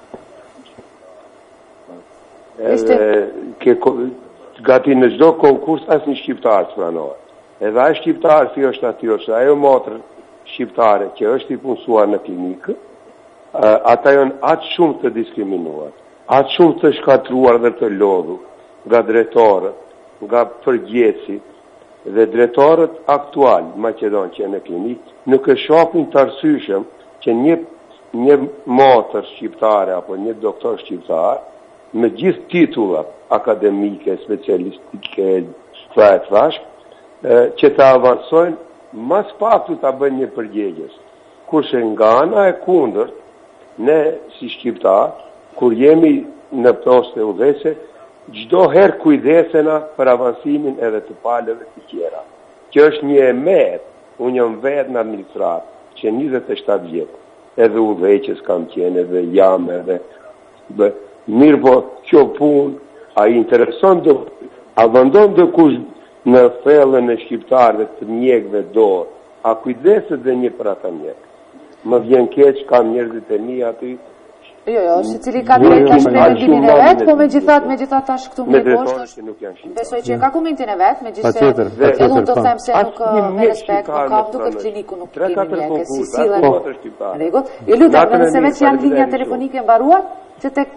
Edhe, ke, gati në çdo konkurs, as një shqiptar të pranohet. Edhe ai shqiptar që është aty, ose ajo motër shqiptare që është i punësuar në klinikë, Uh, ata janë atë shumë të diskriminuar, atë shumë të shkatruar dhe të lodhur nga drejtorët, nga përgjithësit dhe drejtorët aktual Maqedon që në klinikë, nuk e shohin të arsyeshëm që një, një motër shqiptare apo një doktor shqiptar me gjithë titullat akademike, specialistike, thajt vash, uh, që të avansojnë mas pak të ta bëjnë një përgjegjes. Kurse nga ana e kundërt, ne si shqiptar, kur jemi në poste udhëheqëse, çdo herë kujdesena për avansimin edhe të palëve të tjera. Që është një emet, unë jam vetë në administrat, që njëzet e shtatë vjetë, edhe udhëheqës kam qenë, edhe jam, edhe bë, mirë po kjo punë, a i intereson do, a vëndon dhe kush në thellën e shqiptarëve të mjekëve dorë, a kujdeset dhe një për ata mjekë. Më vjen keq, kam njerëzit e mi aty. Jo, jo, si cili ka drejt të shpendimin e vetë, po me gjithat, me gjithat tash këtu me poshtë, besoj që ka komentin e vetë, me gjithse, edhe unë do të them se nuk me respekt, nuk kam duke kliniku nuk kemi mjekë, si sillen, rregull. Jo lutem, nëse veç janë linja telefonike mbaruar, që tek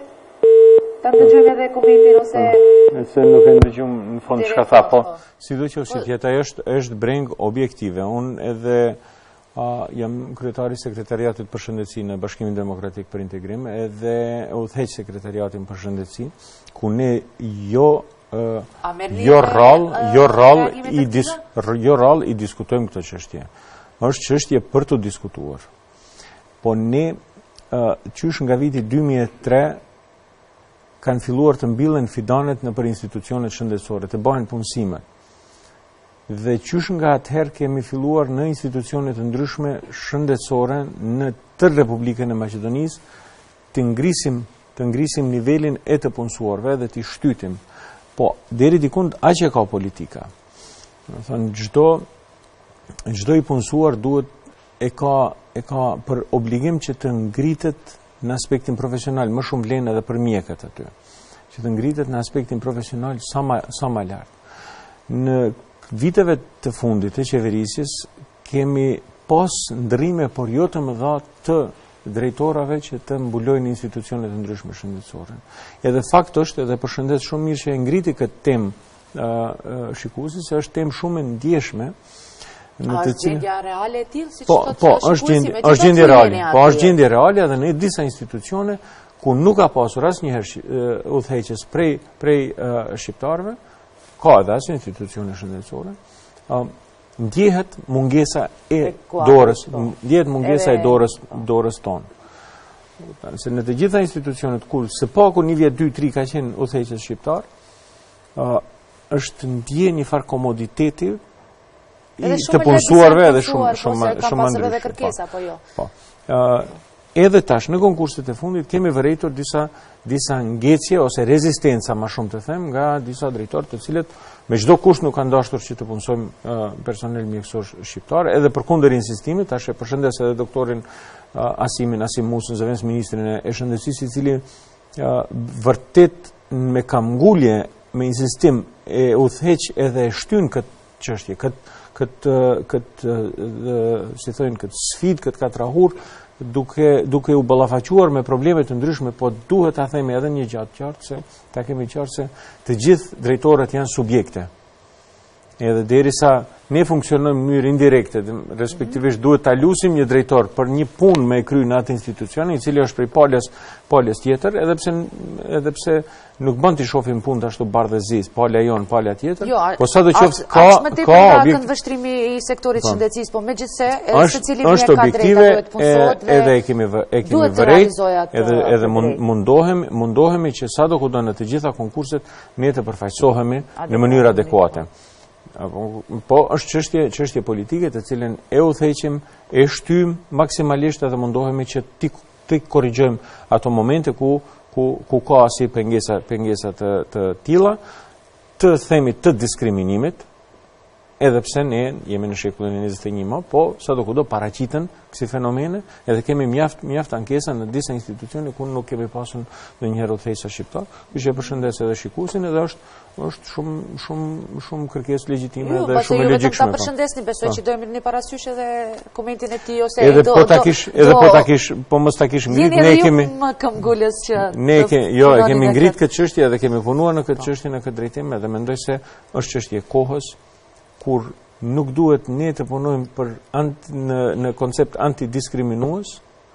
ta dëgjojmë edhe komentin ose nëse nuk e ndëgjum në fund çka tha, po sidoqoftë që jeta është është breng objektive. Unë edhe Uh, jam kryetari sekretariatit për shëndetësi në Bashkimin Demokratik për Integrim, edhe udhëheq sekretariatin për shëndetësi, ku ne jo uh, jo rall, jo rall i dis, jo rall i diskutojmë këtë çështje. Është çështje për të diskutuar. Po ne uh, qysh nga viti dy mijë e tre kanë filluar të mbillen fidanet në për institucionet shëndetësore, të bëhen punësime. Dhe qysh nga atëherë kemi filluar në institucionet të ndryshme shëndetësore në tërë Republikën e Maqedonisë të ngrisim, të ngrisim nivelin e të punësuarve dhe të shtytim. Po, deri dikund aq e ka politika. Do thënë çdo çdo i punësuar duhet e ka e ka për obligim që të ngritet në aspektin profesional, më shumë vlen edhe për mjekët aty. Që të ngritet në aspektin profesional sa më sa më lart. Në viteve të fundit të qeverisjes kemi pas ndrime, por jo të mëdha të drejtorave që të mbulojnë institucionet të ndryshme shëndetësore. Edhe fakt është, edhe përshëndet shumë mirë që e ngriti këtë temë uh, uh, shikuesi, se është temë shumë e ndjeshme A është gjendja reale e tillë, si që Po, thotë po, shikuesi, është me gjendje, është që gjendje do të reale. jeni Po, është atje. gjendje reale dhe në disa institucione ku nuk ka pasur asnjëherë uh, udhëheqës prej prej uh, shqiptarëve, ka edhe as institucione shëndetësore. Uh, ndjehet mungesa e dorës, ndjehet mungesa e dorës dorës tonë. Se në të gjitha institucionet kur së paku një vjet dy tri ka qenë udhëheqës shqiptar, uh, është ndje një farë komoditeti i të punësuarve edhe shumë shumë shumë ndryshe. Kërkesa, po jo. Po. Uh, edhe tash në konkurset e fundit kemi vërejtur disa disa ngecje ose rezistenca, më shumë të them, nga disa drejtorë të cilët me çdo kusht nuk kanë dashur që të punësojmë uh, personel mjekësor shqiptar, edhe përkundër insistimit. Tash e përshëndes edhe doktorin uh, Asimin Asim Musën, zëvendës ministrin e shëndetësisë, i cili uh, vërtet me kamgullje, me insistim e udhëheq edhe e shtyn këtë çështje, këtë këtë këtë si thonë këtë sfidë, këtë katrahur, duke duke u ballafaquar me probleme të ndryshme, po duhet ta themi edhe një gjatë qartë se ta kemi qartë se të gjithë drejtorët janë subjekte. Edhe derisa ne funksionojmë në mënyrë indirekte, respektivisht duhet ta lusim një drejtor për një punë me kry në atë institucion, i cili është prej palës palës tjetër, edhe pse edhe pse nuk bën të shohim punë ashtu bardhëzis, pala jon, pala tjetër, jo, po sadoqoftë ka ka objekt vështrimi i sektorit shëndetësisë, po megjithse secili mjek ka drejtë duhet punësohet dhe edhe e kemi e kemi vërejt, edhe edhe mundohemi mundohemi që sadokudo në të gjitha konkurset ne të përfaqësohemi në mënyrë adekuate. Po është çështje çështje politike të cilën e udhëheqim, e shtym maksimalisht edhe mundohemi që ti të korrigjojmë ato momente ku ku ku ka si pengesa pengesa të të tilla, të themi të diskriminimit, edhe pse ne jemi në shekullin e njëzet e një më, po sadokudo paraqiten kësi fenomene, edhe kemi mjaft mjaft ankesa në disa institucione ku nuk kemi pasur ndonjëherë udhëheqësa shqiptar. Kështu që përshëndes edhe shikuesin, edhe është është shumë shumë shumë kërkesë legjitime dhe shumë e logjikshme. Ta përshëndesni, besoj që do jemi në parasysh edhe komentin e tij ose edhe po ta kish edhe po ta kish po mos ta kish ngrit, ne kemi më këmbgulës që ne ke jo e kemi ngrit këtë çështje dhe kemi punuar në këtë çështje në këtë drejtim, edhe mendoj se është çështje kohës kur nuk duhet ne të punojmë për anti, në, në koncept antidiskriminues,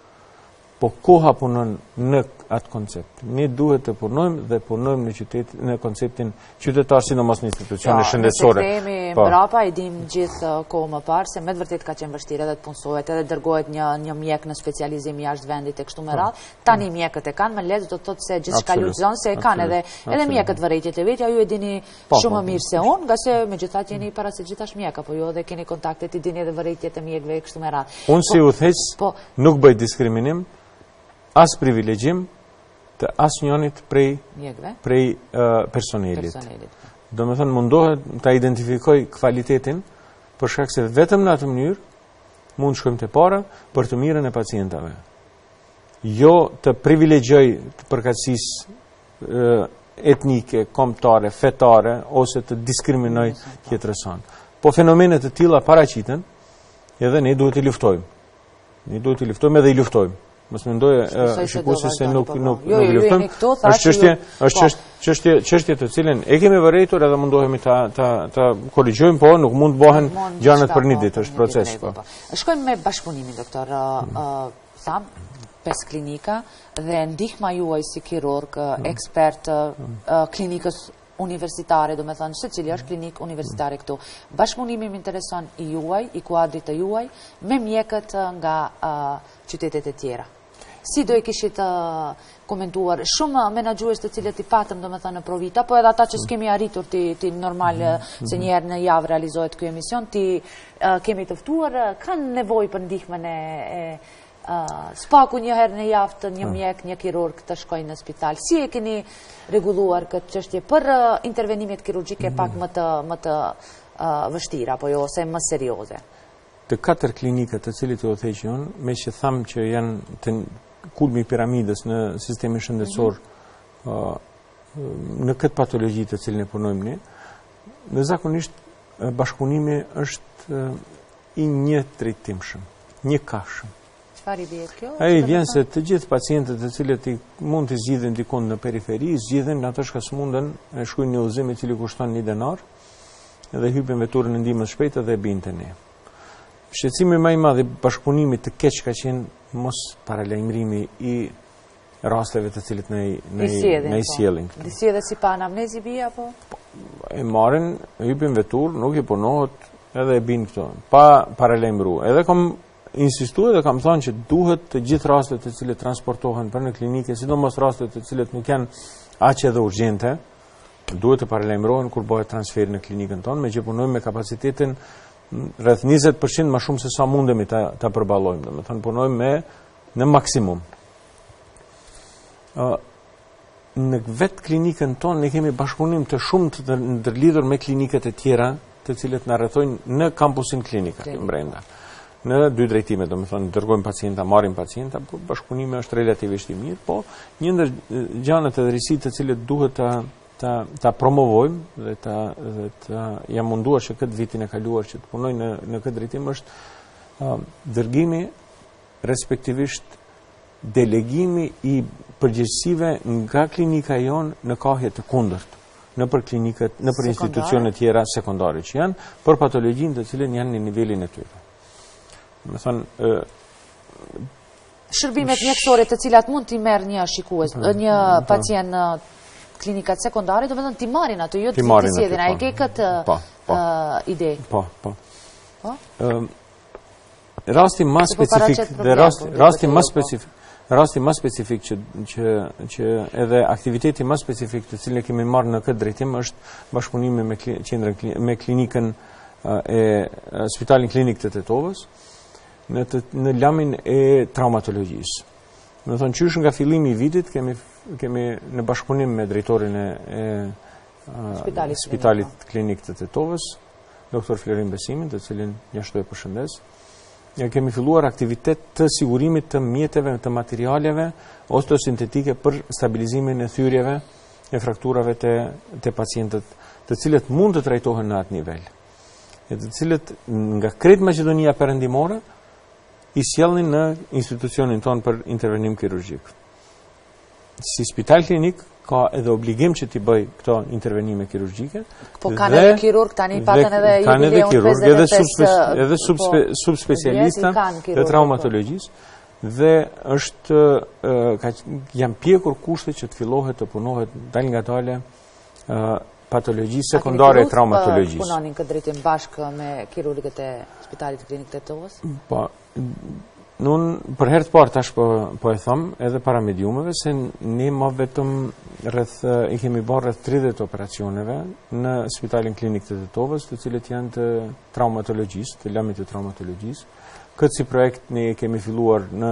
po koha punon në atë koncept. Ne duhet të punojmë dhe punojmë në qytet, në konceptin qytetar, sidomos në institucione shëndetësore. Nëse kthehemi mbrapa, e dim gjithë kohë më parë se me të vërtet ka qenë vështirë edhe të punësohet, edhe dërgohet një një mjek në specializim jashtë vendit e kështu me radhë. Tani mjekët e kanë, më lehtë do të thotë se gjithçka lulzon se e kanë edhe edhe mjekët vërejtjet e vet, ja ju e dini shumë më mirë se unë, nga se megjithatë jeni para se gjithash mjek, apo jo, dhe keni kontaktet, i dini edhe vërejtjet e mjekëve kështu me radhë. Unë si udhëheqës nuk bëj diskriminim, as privilegjim të as njënit prej, prej uh, personelit. personelit. Do me thënë mundohet të identifikoj kvalitetin, për shkak se vetëm në atë mënyrë mund shkojmë të para për të mirën e pacientave. Jo të privilegjoj të përkatësis uh, etnike, kombëtare, fetare, ose të diskriminoj tjetërësan. Po fenomenet të tilla paraqiten, edhe ne duhet i luftojmë. Ne duhet i luftojmë edhe i luftojmë. Mos mendoje shikuesi se nuk nuk nuk luftojmë. Është çështje, është çështje, çështje të cilën e kemi vërejtur edhe mundohemi ta ta ta korrigjojmë, po nuk mund të bëhen gjanat për një ditë, është proces. Shkojmë me bashkëpunimin, doktor. Tham pesë klinika dhe ndihma juaj si kirurg, ekspert klinikës universitare, do me thënë se cili është klinik universitare këtu. Bashkëpunimi më intereson i juaj, i kuadrit të juaj, me mjekët nga qytetet e tjera. Si do e kishit uh, komentuar shumë menaxhues të cilët i patëm do me thënë në provita, po edhe ata që s'kemi arritur ti, ti normal mm -hmm. se njerë në javë realizohet ky emision, ti uh, kemi tëftuar, uh, kanë nevojë për ndihmën e, e uh, spaku një herë në javë të një mjek, një kirurg të shkojnë në spital. Si e keni reguluar këtë çështje për uh, intervenimet kirurgjike mm -hmm. pak më të, më të uh, vështira, apo jo, ose më serioze? Të katër klinikët të cilit e udhëheqjon, me që thamë që janë të kulmi piramidës në sistemin shëndetësor, mm -hmm. uh, në këtë patologji të cilin e punojmë ne, në zakonisht bashkëpunimi është uh, i një drejtimshëm, një kafshëm. Çfarë i vjen kjo? Ai vjen se të gjithë pacientët të cilët i mund të zgjidhen diku në periferi, zgjidhen ato që smundën, e shkruajnë një udhëzim i cili kushton një denar, dhe hypin veturën e ndihmës shpejtë dhe binte ne. Shqetësimi më i madh i bashkëpunimit të keq ka qenë mos paralajmërimi i rasteve të cilët ne ne i sjellin. I sjellin si pa anamnezi bie apo? E marrin, hypin vetur, nuk i punohet, edhe e bin këto, pa paralajmëruar. Edhe kam insistuar dhe kam thënë që duhet të gjithë rastet të cilët transportohen për në klinike, sidomos rastet të cilët nuk janë aq edhe urgjente, duhet të paralajmërohen kur bëhet transferi në klinikën tonë, me që punojmë me kapacitetin rreth njëzet përqind më shumë se sa mundemi ta ta përballojmë. Domethënë punojmë me në maksimum. Uh, në vetë klinikën tonë ne kemi bashkëpunim të shumë të ndërlidhur me klinikat e tjera, të cilët na rrethojnë në kampusin klinika brenda. Në dy drejtime, domethënë dërgojmë pacienta, marrim pacienta, por bashkëpunimi është relativisht i mirë, po një ndër gjanat edhe risitë të cilët duhet ta ta ta promovojmë dhe ta dhe ta jam munduar që këtë vitin e kaluar që të punoj në në këtë drejtim është uh, dërgimi, respektivisht delegimi i përgjegjësive nga klinika jonë në kahje të kundërt, në për klinikat, në për institucionet tjera sekondare që janë për patologjinë të cilën janë në nivelin e tyre. Do të thonë shërbimet mjekësore të cilat mund t'i merr një shikues, një pacient në klinikat sekondare, do të thonë ti marrin ato, jo ti sjellin, ai ke këtë ide. Po, po. Po? Rasti më specifik dhe rasti rasti më specifik Rasti më specifik që, që, që edhe aktiviteti më specifik të cilën kemi marrë në këtë drejtim është bashkëpunimi me, qendrën, me klinikën e Spitalin Klinik të Tetovës në, të, në lamin e traumatologjisë. Më thonë qysh nga fillimi i vitit kemi, kemi në bashkëpunim me drejtorin e, e Spitalit, Spitalit Klinik të Tetovës, doktor Florin Besimin, të cilin jashtoj përshëndes. Ja kemi filluar aktivitet të sigurimit të mjeteve, të materialeve osteosintetike për stabilizimin e thyrjeve e frakturave të, të pacientët, të cilët mund të trajtohen në atë nivel. E të cilët nga krejt Maqedonia perëndimore i sjellnin në institucionin tonë për intervenim kirurgjik. Si Spital Klinik ka edhe obligim që t'i bëj këto intervenime kirurgjike. Po kanë edhe kirurg tani patën edhe kanë edhe kirurg, edhe edhe subspecialista të traumatologjisë dhe është ka janë pjekur kushte që të fillohet të punohet dal ngadalë patologji sekondare e traumatologjisë. Punonin këtë drejtim bashkë me kirurgët e Spitalit Klinik të Tetovës? Po, nun për herë të parë tash po po e them edhe para mediumeve se ne më vetëm rreth i kemi bërë rreth tridhjetë operacioneve në Spitalin Klinik të Tetovës, të cilët janë të traumatologjisë, të lamit të traumatologjisë. Këtë si projekt ne kemi filluar në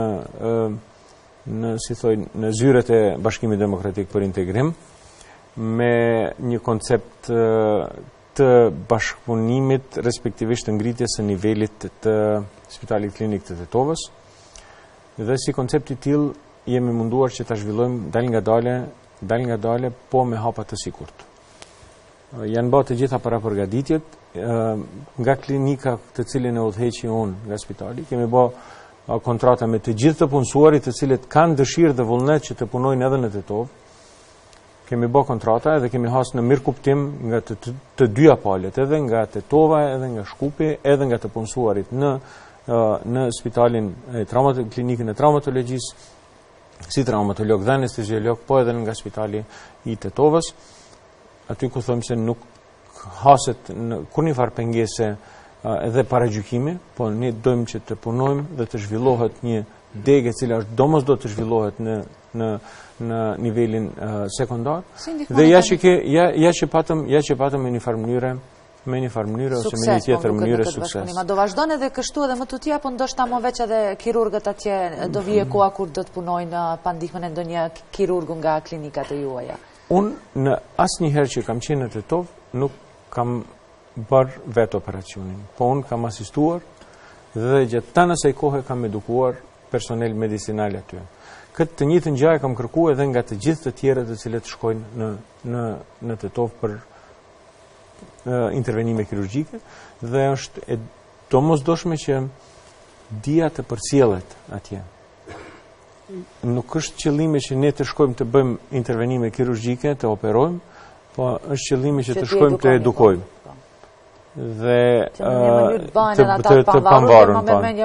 në si thoj në zyret e Bashkimit Demokratik për Integrim me një koncept të bashkëpunimit, respektivisht të ngritjes së nivelit të Spitalit Klinik të Tetovës. Dhe si koncept i tillë jemi munduar që ta zhvillojmë dal ngadalë, dal ngadalë po me hapa të sigurt. Janë bërë të gjitha para përgatitjet nga klinika të cilën e udhëheqi unë nga spitali. Kemi bërë kontrata me të gjithë të punësuarit të cilët kanë dëshirë dhe vullnet që të punojnë edhe në Tetovë. Kemi bërë kontrata edhe kemi hasë në mirë kuptim nga të, të, të dyja palët, edhe nga Tetova, edhe nga Shkupi, edhe nga të punësuarit në, në spitalin e klinikën e traumatologjisë, si traumatolog dhe anesteziolog, po edhe nga spitali i Tetovës, aty ku thëmë se nuk haset në kur një farë pengese edhe para gjykimi, po ne dojmë që të punojmë dhe të zhvillohet një degë e cila është domos do të zhvillohet në në në nivelin uh, sekondar. Dhe ja që ke ja ja që patëm ja që patëm në një farë mënyrë me një farë mënyrë ose me një tjetër mënyrë sukses. Ma do vazhdon edhe kështu edhe më tutje apo ndoshta më veç edhe kirurgët atje do vije koha kur do të punojnë pa ndihmën e ndonjë kirurgu nga klinikat e juaja? Unë në asnjëherë që kam qenë në Tetovë nuk kam bërë vetë operacionin, po unë kam asistuar dhe gjatë tani asaj kohe kam edukuar personel medicinal aty. Këtë të njëjtën gjë kam kërkuar edhe nga të gjithë të tjerët të cilët shkojnë në në në Tetovë për uh, intervenime kirurgjike dhe është e domosdoshme që dia të përcjellet atje. Nuk është qëllimi që ne të shkojmë të bëjmë intervenime kirurgjike, të operojmë, po është qëllimi që të shkojmë të edukojmë. dhe të pamvarur.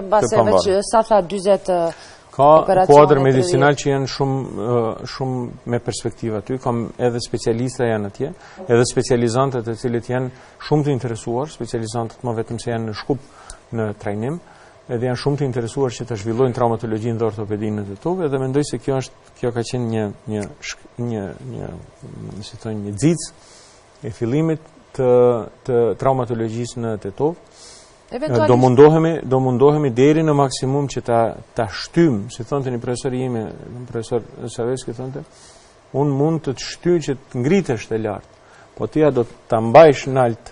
Sa tha dyzet Ka kuadër medicinal që janë shumë me perspektivë aty, kam edhe specialista janë atje, edhe specializantët e cilët janë shumë të interesuar, specializantët më vetëm se janë në Shkup në trajnim, edhe janë shumë të interesuar që të zhvillojnë traumatologjinë dhe ortopedinë të tove, dhe mendoj se kjo është, kjo ka qenë një një një një si thonë një xicë e fillimit të të traumatologjisë në Tetov. Do mundohemi, do mundohemi deri në maksimum që ta ta shtym, si thonte një profesor im, një profesor Saveski thonte, unë mund të të shtyj që të ngritesh të lart, po ti do ta mbajsh nalt,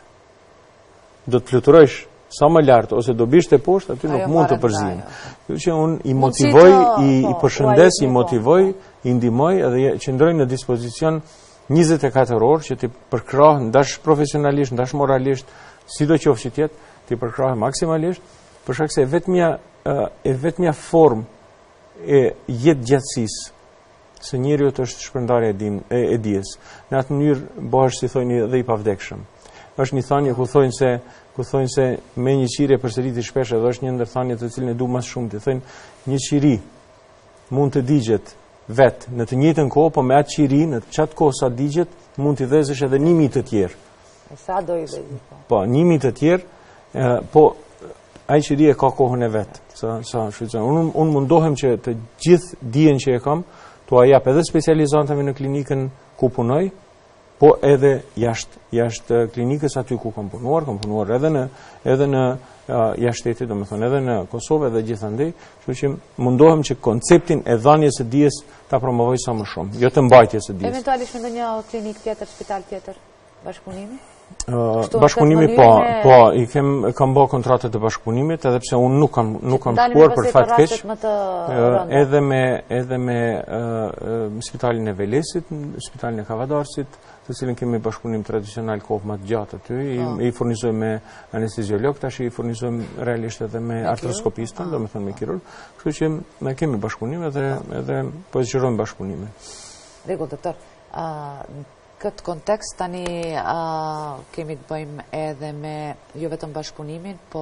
do të fluturosh sa më lart ose do bish te poshtë, aty nuk mund të përzihen. Kështu që unë i motivoj, i i përshëndes, i motivoj, i ndihmoj edhe qëndroj në dispozicion njëzet e katër orë që ti përkrah ndash profesionalisht, ndash moralisht, sidoqoftë që tjetë, ti përkrahe maksimalisht, për shkak se e vetmja, e vetmja formë e jetë gjatësisë së njeriut është shpërndarja e, e dijes. Në atë mënyrë bëhesh si thojnë dhe i pavdekshëm. Është një thanje ku thojnë se ku thojnë se me një qiri përsëriti shpesh, edhe është një ndër thanjet të cilën e du mas shumë, të thojnë një qiri mund të digjet vetë në të njëjtën kohë, po me atë qiri në çat kohë sa digjet mund të dhezësh edhe një mijë të tjerë. Sa do i vëzi? Po, një mijë të tjerë. Uh, po, ai qiri e ka kohën e vetë. Sa, sa, unë un mundohem që të gjithë dijen që e kam, të a jap edhe specializantëve në klinikën ku punoj, po edhe jashtë jashtë klinikës aty ku kam punuar, kam punuar edhe në edhe në uh, jashtë shtetit, domethënë edhe në Kosovë dhe gjithandej, kështu që mundohem që konceptin e dhënies së dijes ta promovoj sa më shumë, jo të mbajtjes së dijes. Eventualisht ndonjë klinikë tjetër, spital tjetër, bashkëpunimi? Uh, bashkëpunimi po, po, i kem kam bë kontratë të bashkëpunimit, edhe pse unë nuk kam nuk kam shkuar për fat keq. Uh, edhe me edhe me uh, spitalin e Velesit, spitalin e Kavadarësit, të cilin kemi bashkëpunim tradicional kohë më të gjatë aty, i, i furnizojmë me anesteziolog, tash i furnizojmë realisht edhe me artroskopistën, domethënë me kirurg, kështu që ne kemi bashkëpunim edhe edhe po zgjerojmë bashkëpunimin. Rregull, doktor. Uh, Këtë kontekst tani uh, kemi të bëjmë edhe me jo vetëm bashkëpunimin, po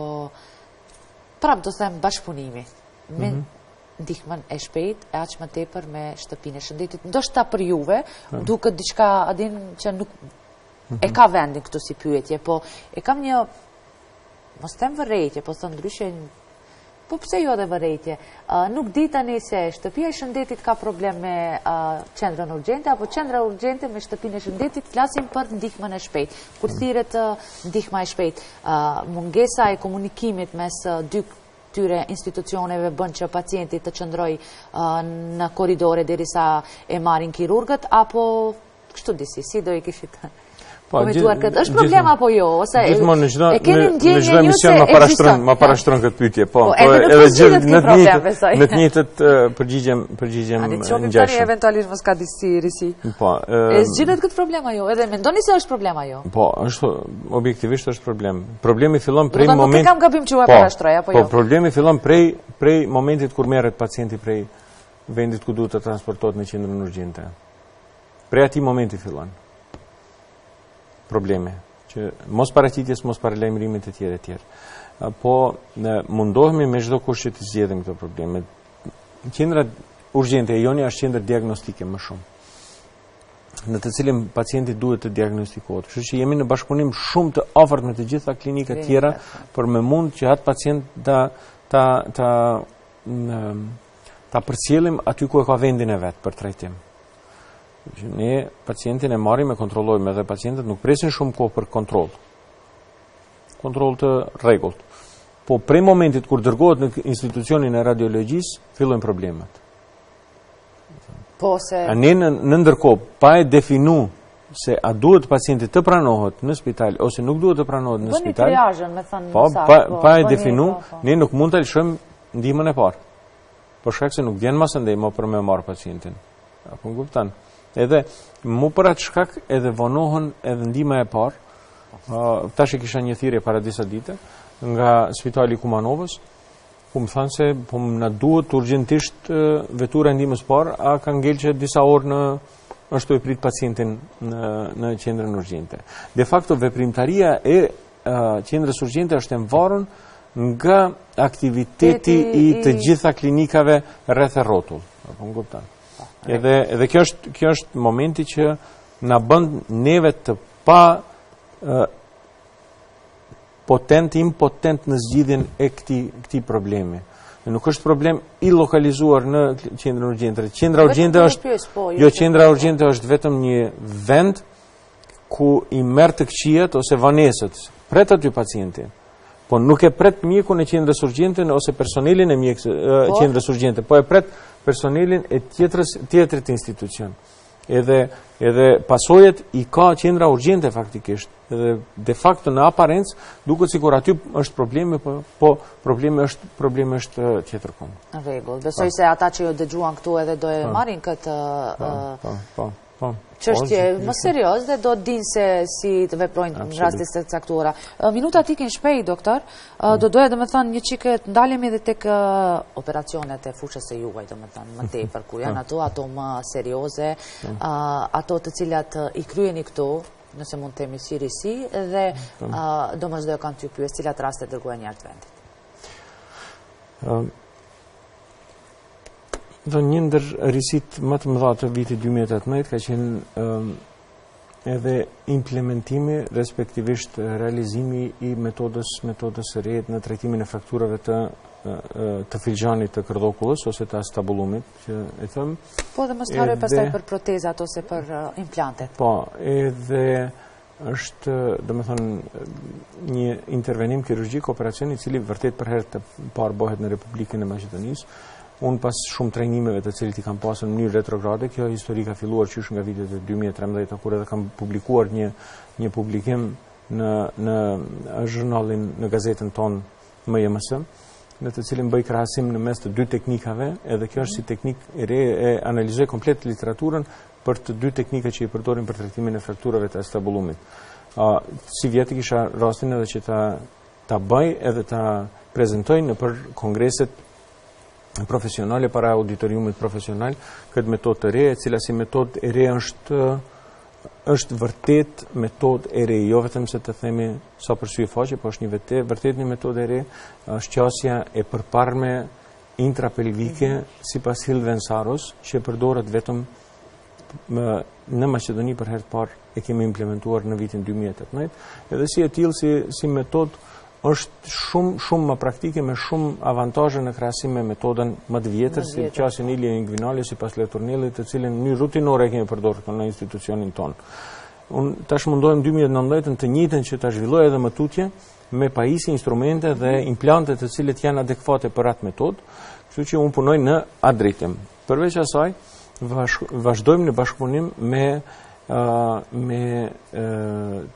prap do them bashkëpunimi me mm -hmm. ndihmën e shpejt e aq më tepër me shtëpinë e shëndetit. Ndoshta për juve mm. duket diçka adin që nuk mm -hmm. e ka vendin këtu si pyetje, po e kam një mos them vërejtje, po thon ndryshe. Po pse jo edhe vërejtje? Uh, nuk di tani se shtëpia e shëndetit ka problem me uh, qendrën urgjente, apo qendra urgjente me shtëpinë e shëndetit, flasim për ndihmën e shpejt. Kur thirret uh, ndihma e shpejt, uh, mungesa e komunikimit mes uh, dy këtyre institucioneve bën që pacienti të qëndroj uh, në korridore derisa e marrin kirurgët, apo kështu disi, si do i kishit komentuar këtë? Është problem apo jo? Ose gjithmonë në çdo në çdo emision ma parashtron, ma parashtron këtë pyetje, po. Edhe gjithë në të njëjtët në të njëjtët përgjigjem përgjigjem ngjashëm. Tani eventualisht mos ka disi risi. Po. E zgjidhet këtë problem ajo? Edhe mendoni se është problem ajo? Po, është objektivisht është problem. Problemi fillon prej momentit. Nuk kam gabim që u parashtroj apo jo? Po, problemi fillon prej prej momentit kur merret pacienti prej vendit ku duhet të transportohet në qendrën urgjente. Prej atij momenti fillon probleme, që mos paraqitjes, mos paralajmërimit të tjerë e tjerë. Po ne mundohemi me çdo kusht që të zgjedhim këto probleme. Qendra urgjente e joni është qendër diagnostike më shumë, në të cilën pacienti duhet të diagnostikohet. Kështu që jemi në bashkëpunim shumë të afërt me të gjitha klinikat tjera për me mund që atë pacient ta ta ta ta përcjellim aty ku e ka vendin e vet për trajtim. Ne pacientin e marrim e kontrollojmë, edhe pacientët nuk presin shumë kohë për kontroll. Kontroll të rregullt. Po prej momentit kur dërgohet në institucionin e radiologjisë, fillojnë problemet. Po se ne në, në ndërkohë pa e definu se a duhet pacienti të pranohet në spital ose nuk duhet të pranohet në spital. Bëni triazhën, me thënë po, pa, po, pa e definu, po, po. Ne nuk mund të lëshojmë ndihmën e parë. Për shkak se nuk vjen mas ndej më për me marr pacientin. Apo kupton? Edhe mu për atë shkak edhe vonohen edhe ndihma e parë. Uh, tash e kisha një thirrje para disa ditë nga Spitali Kumanovës, ku më thanë se po na duhet urgjentisht uh, vetura e ndihmës parë, a ka ngel që disa orë në ashtu e prit pacientin në në qendrën urgjente. De facto veprimtaria e qendrës urgjente është e varur nga aktiviteti i të gjitha klinikave rreth e rrotull. Apo kupton? Edhe edhe kjo është kjo është momenti që na bën neve të pa potent, impotent në zgjidhjen e këtij këtij problemi. Nuk është problem i lokalizuar në qendrën urgjente. Qendra urgjente është jo qendra urgjente është vetëm një vend ku i merr të këqijat ose vonesët. Pret aty pacientin. Po nuk e pret mjekun e qendrës urgjente ose personelin e mjekës qendrës urgjente, po e pret personelin e tjetrës tjetrit institucion. Edhe edhe pasojat i ka qendra urgjente faktikisht. Edhe de facto në aparencë duket sikur aty është problemi, po, po problemi është problemi është tjetër kënd. Në rregull. Besoj se ata që jo dëgjuan këtu edhe do e marrin këtë po, po, po. çështje më serioz dhe do të dinë se si të veprojnë në raste të caktuara. Minutat ikin shpejt, doktor. Do doja domethënë një çike të ndalemi edhe tek operacionet e fushës së juaj, domethënë më tepër ku janë ato ato më serioze, ato të cilat i kryeni këtu, nëse mund të themi si risi, dhe domosdoshmë kanë ty pyes cilat raste dërgojnë jashtë vendit. Dhe një ndër risit më të mëdha të vitit dy mijë e tetëmbëdhjetë ka qenë edhe implementimi, respektivisht realizimi i metodës metodës së re në trajtimin e frakturave të të filxhanit të kërdhokullës ose të astabullumit, që e them. Po dhe mos harroj pastaj për protezat ose për implantet. Po, edhe është, domethënë, një intervenim kirurgjik, operacion i cili vërtet për herë të parë bëhet në Republikën e Maqedonisë. Unë pas shumë trajnimeve të cilit i kam pasur në mënyrë retrograde, kjo histori ka filluar qysh nga vitet e dy mijë e trembëdhjetë, kur edhe kam publikuar një një publikim në në zhurnallin, në gazetën tonë M J M S, në të cilin bëj krahasim në mes të dy teknikave, edhe kjo është si teknikë e re, e analizoj komplet literaturën për të dy teknikat që i përdorin për trajtimin e frakturave të astabullumit. Uh, si vjetë kisha rastin edhe që ta, ta bëj edhe ta prezentoj në për kongreset profesionale para auditoriumit profesional këtë metodë të re, e cila si metodë e re është është vërtet metodë e re, jo vetëm se të themi sa për sy e faqe, po është një vete, vërtet një metodë e re, është qasja e përparme intrapelvike sipas Hill Vensaros, që përdoret vetëm në Maqedoni për herë të parë e kemi implementuar në vitin dy mijë e tetëmbëdhjetë, edhe si e tillë si si metodë është shumë shumë më praktike me shumë avantazhe në krahasim me metodën më të vjetër si qasjen ilje inguinale sipas Letornellit, të cilën në rutinore kemi përdorur në institucionin ton. Unë tash mundohem dy mijë e nëntëmbëdhjetë të njëjtën që ta zhvilloj edhe më tutje me pajisje, instrumente dhe implante të cilët janë adekuate për atë metodë, kështu që unë punoj në atë drejtim. Përveç asaj, vazhdojmë në bashkëpunim me uh, me uh,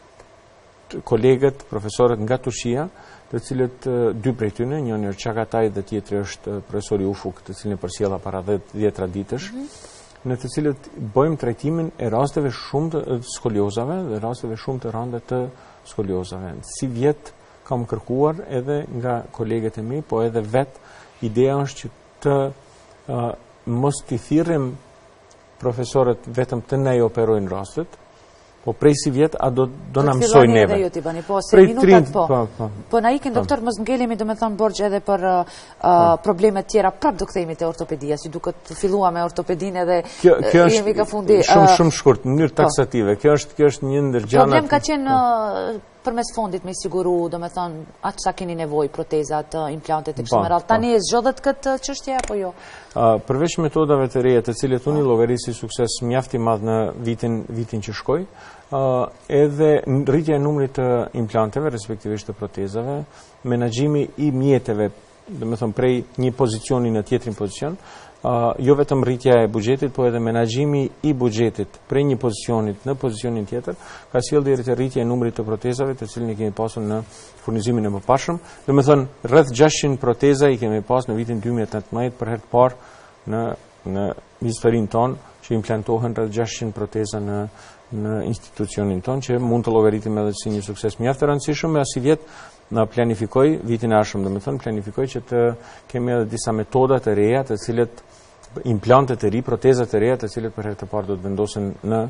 kolegët, profesorët nga Turqia, të cilët dy prej tyre, njëri është Çakataj dhe tjetri është profesori Ufuk, të cilin e përsjella para dhjetra ditësh, mm -hmm. në të cilët bëjmë trajtimin e rasteve shumë të skoliozave dhe rasteve shumë të rënda të skoliozave. Si vjet kam kërkuar edhe nga kolegët e mi, po edhe vet ideja është që të uh, mos t'i thirrim profesorët vetëm të ne operojnë rastet, po prej si vjet, a do, do në mësoj neve. Ju t'i bani, po, se minutat po. Po, po. Po na ikin, doktor, mos ngelemi do me thonë borgj edhe për uh, uh, problemet tjera, prap do kthehemi te ortopedia, si duket të fillua me ortopedin edhe kjo, kjo uh, jemi ka fundi. Shumë, shumë shkurt, në mënyrë taksative. Kjo është, kjo është një ndër gjanat. Problem ka qenë uh, përmes fondit me siguru, do me thonë, atë sa keni nevojë, protezat, implantet e kështu me radhë. Tani e zgjodhet këtë çështje apo jo? Uh, përveç metodave të reja të cilët unë i llogarisi sukses mjaft i madh në vitin vitin që shkoi, uh, edhe rritja e numrit të implanteve, respektivisht të protezave, menaxhimi i mjeteve, do të thonë prej një pozicioni në tjetrin pozicion, uh, jo vetëm rritja e buxhetit, po edhe menaxhimi i buxhetit prej një pozicionit në pozicionin tjetër, ka sjellë deri te rritja e numrit të protezave, të cilin e kemi pasur në furnizimin e mëparshëm. Do të thonë rreth gjashtëqind proteza i kemi pas në vitin dy mijë e tetëmbëdhjetë për herë të parë në në historinë tonë që implantohen rreth gjashtëqind proteza në në institucionin tonë, që mund të llogaritim edhe si një sukses mjaft i rëndësishëm. Me asi vjet na planifikoj vitin e ardhshëm, do të thonë planifikoj që të kemi edhe disa metoda të reja, të cilët implante të ri, proteza të reja, të cilët për herë të parë do të vendosen në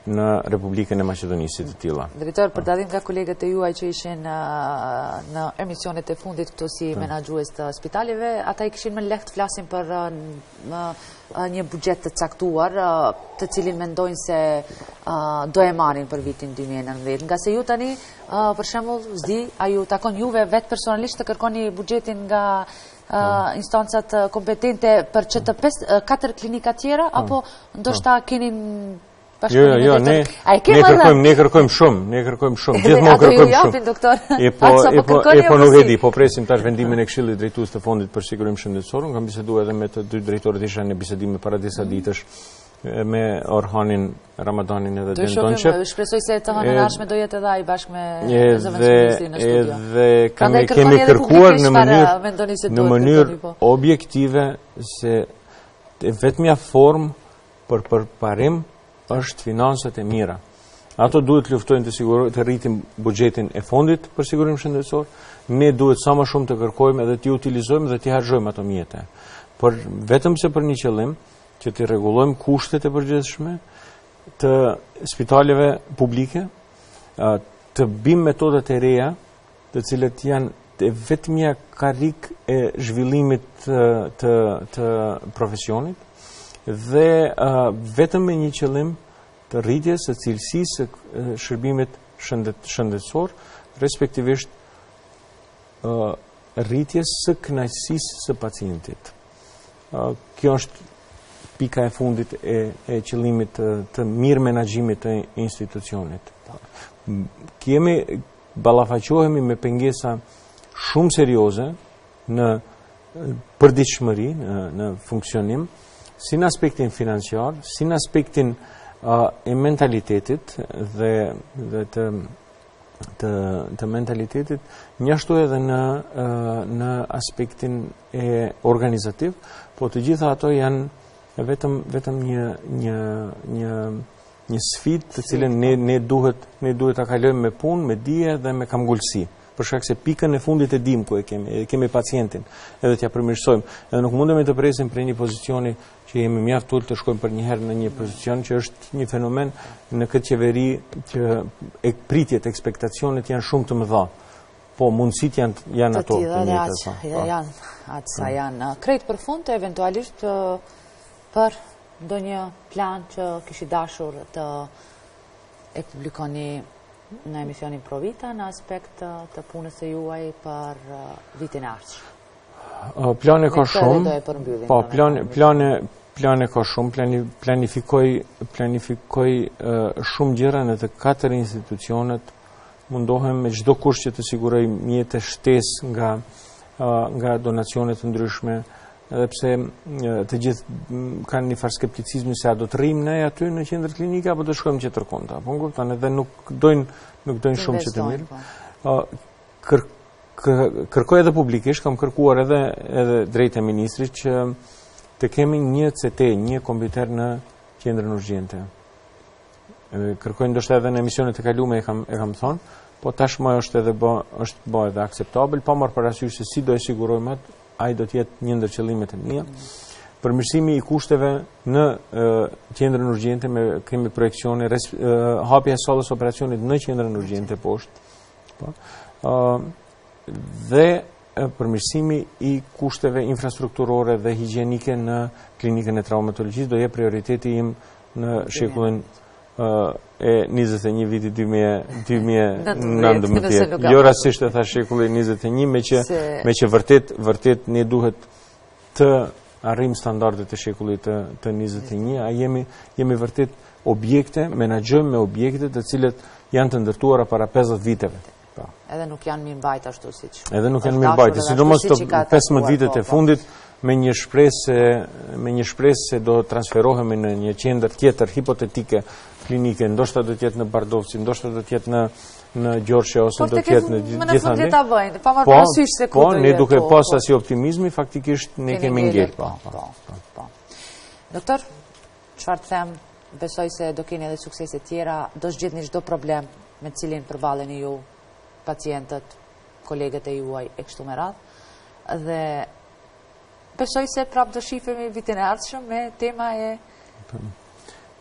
në Republikën e Maqedonisit të tilla. Drejtor, për dallim nga kolegët e juaj që ishin në emisionet e fundit këtu si menaxhues të spitaleve, ata i kishin më lehtë të flasin për një buxhet të caktuar, të cilin mendojnë se do e marrin për vitin dy mijë e nëntëdhjetë. Nga se ju tani, për shembull, s'di, a ju takon juve vetë personalisht të kërkoni buxhetin nga instancat kompetente për që të katër klinika tjera, apo ndoshta keni Jo, jo, jo, ne ne kërkojmë shumë, ne kërkojmë shumë, gjithmonë kërkojmë shumë. E po, e po nuk e di, po presim tash vendimin e Këshillit Drejtues të Fondit për Sigurim Shëndetësor. Kam biseduar edhe me të dy drejtorët, isha në bisedime para disa ditësh me Orhanin Ramadanin edhe Den Donqev. Shpresoj se të hënën ardhshme do jetë edhe ai bashkë me zëvendësministrin në studio. Edhe kemi kërkuar në mënyrë në mënyrë objektive se vetmja formë për përparim është finansat e mira. Ato duhet luftojnë të sigurojnë të rritin buxhetin e fondit për sigurim shëndetësor. Ne duhet sa më shumë të kërkojmë edhe të utilizojmë dhe të harxojmë ato mjete. Por vetëm se për një qëllim që të rregullojmë kushtet e përgjithshme të spitaleve publike, të bim metodat e reja, të cilët janë vetmja karik e zhvillimit të të profesionit dhe vetëm me një qëllim të rritjes së cilësisë së shërbimit shëndetësor, respektivisht rritjes së kënaqësisë së pacientit. Kjo është pika e fundit e, e qëllimit të, të mirë menaxhimit të institucionit. Kemi ballafaqohemi me pengesa shumë serioze në përditshmëri, në, në funksionim, si në aspektin financiar, si në aspektin uh, e mentalitetit dhe, dhe të, të, të mentalitetit, njashtu edhe në, uh, në aspektin e organizativ, po të gjitha ato janë vetëm, vetëm një, një, një, një sfidë të cilën ne, ne duhet, ne duhet ta kalojmë me punë, me dije dhe me kamgullsi. Për shkak se pikën e fundit e dim ku e kemi, e kemi pacientin, edhe t'ja përmirësojmë. Edhe nuk mundemi të presim për një pozicioni që jemi mjaft ulë të shkojmë për një herë në një pozicion që është një fenomen në këtë qeveri që e pritjet, ekspektacionet janë shumë të mëdha. Po mundësit janë, janë ato të njëjta. Janë atë sa janë. Krejt për fund të eventualisht për ndonjë plan që kishi dashur të e publikoni në emisionin Provita në aspekt të punës së juaj për vitin e ardhshëm. Plane ka shumë. Po, plane plane plane ka shumë, plani, planifikoj planifikoj shumë gjëra në të katër institucionet. Mundohem me çdo kusht që të siguroj mjete shtesë nga nga donacionet të ndryshme, edhe pse të gjithë kanë një farë skepticizmi se a do të rrim ne aty në qendër klinike apo do shkojmë tjetër konta. Po kupton, edhe nuk dojnë nuk dojnë shumë që të mirë. Kër, kërkoj edhe publikisht, kam kërkuar edhe edhe drejt e ministrit që të kemi një C T, një kompjuter në qendrën urgjente. Kërkoj ndoshta edhe në emisionet e kaluara e kam e kam thonë, po tashmë është edhe bë është bë edhe akseptabel, pa marrë parasysh se si do e sigurojmë atë. Ai do të jetë një ndër qëllimet e mia. Përmirësimi i kushteve në qendrën urgjente, me kemi projekcione hapja e sallës operacionit në qendrën urgjente poshtë. Po. Dhe përmirësimi i kushteve infrastrukturore dhe higjienike në klinikën e traumatologjisë do jetë prioriteti im në shekullin e njëzet e një viti dy mijë e nëntëdhjetë. Jo rastisht e thash shekulli njëzet e një, me që, me që vërtet, vërtet ne duhet të arrim standardet e shekullit të, të njëzet e një, a jemi, jemi vërtet objekte, menaxhojmë me objekte të cilët janë të ndërtuara para pesëdhjetë viteve. Pa. Edhe nuk janë mirë mbajtë ashtu siç. Edhe nuk janë mirë mbajtë, sidomos të pesëmbëdhjetë vitet e fundit, me një shpresë me një shpresë se do transferohemi në një qendër tjetër hipotetike klinike, ndoshta do të jetë në Bardovci, ndoshta do të jetë në në Gjorçe ose do të jetë në gjithë anë. Pa marrë parasysh se ku do jetë. Po, ne duke pas asnjë optimizmi, faktikisht ne kemi ngel. Po, po, po. Doktor, çfarë them, besoj se do keni edhe suksese tjera, do zgjidhni çdo problem me cilin përballeni ju, pacientët, kolegët e juaj e kështu me radhë. Dhe besoj se prap do shifemi vitin e ardhshëm me tema e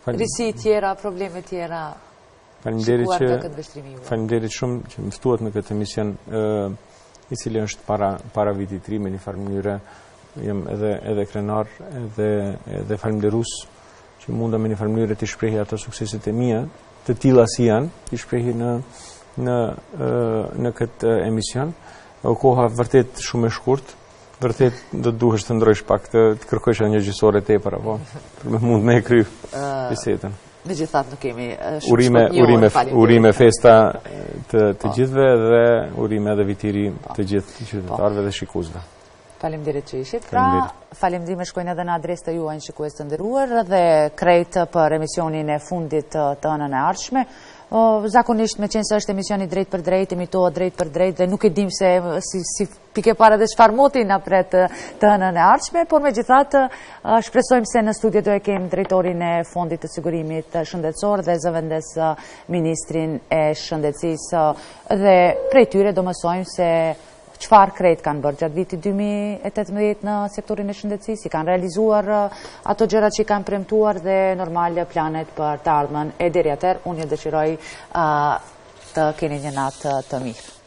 risi tjera, probleme tjera Faleminderit shikuar që nga këtë vështrimi juaj. Faleminderit shumë që më ftuat në këtë emision i cili është para para vitit të ri me një farë mënyre. Jam edhe edhe krenar edhe edhe falënderues që mundam me një farë mënyre të shprehja ato sukseset e mia, të tilla si janë, të shprehi në në në këtë emision. Koha vërtet shumë e shkurt. Vërtet do të duhesh të ndrojsh pak të, të kërkosh një gjysore tepër apo për me mund me e kry bisedën. Megjithatë nuk kemi shumë urime urime urime festa të të gjithëve dhe urime edhe vitiri të gjithë qytetarëve dhe shikuesve. Faleminderit që ishit. Pra, faleminderime shkojnë edhe në adresë të juaj shikues të nderuar dhe krejt për emisionin e fundit të ënën e ardhshme. Zakonisht me qenë se është emisioni drejt për drejt, emitohet drejt për drejt dhe nuk e dim se si, si pike para dhe çfarë moti na pret të ënën e ardhshme, por megjithatë shpresojmë se në studio do e kemi drejtorin e Fondit të Sigurimit Shëndetësor dhe zëvendës ministrin e shëndetësisë dhe prej tyre do mësojmë se çfarë krejt kanë bërë gjatë vitit dy mijë e tetëmbëdhjetë në sektorin e shëndetësisë, si kanë realizuar ato gjërat që kanë premtuar dhe normal planet për të ardhmen. E deri atëherë unë ju dëshiroj të keni një natë të mirë.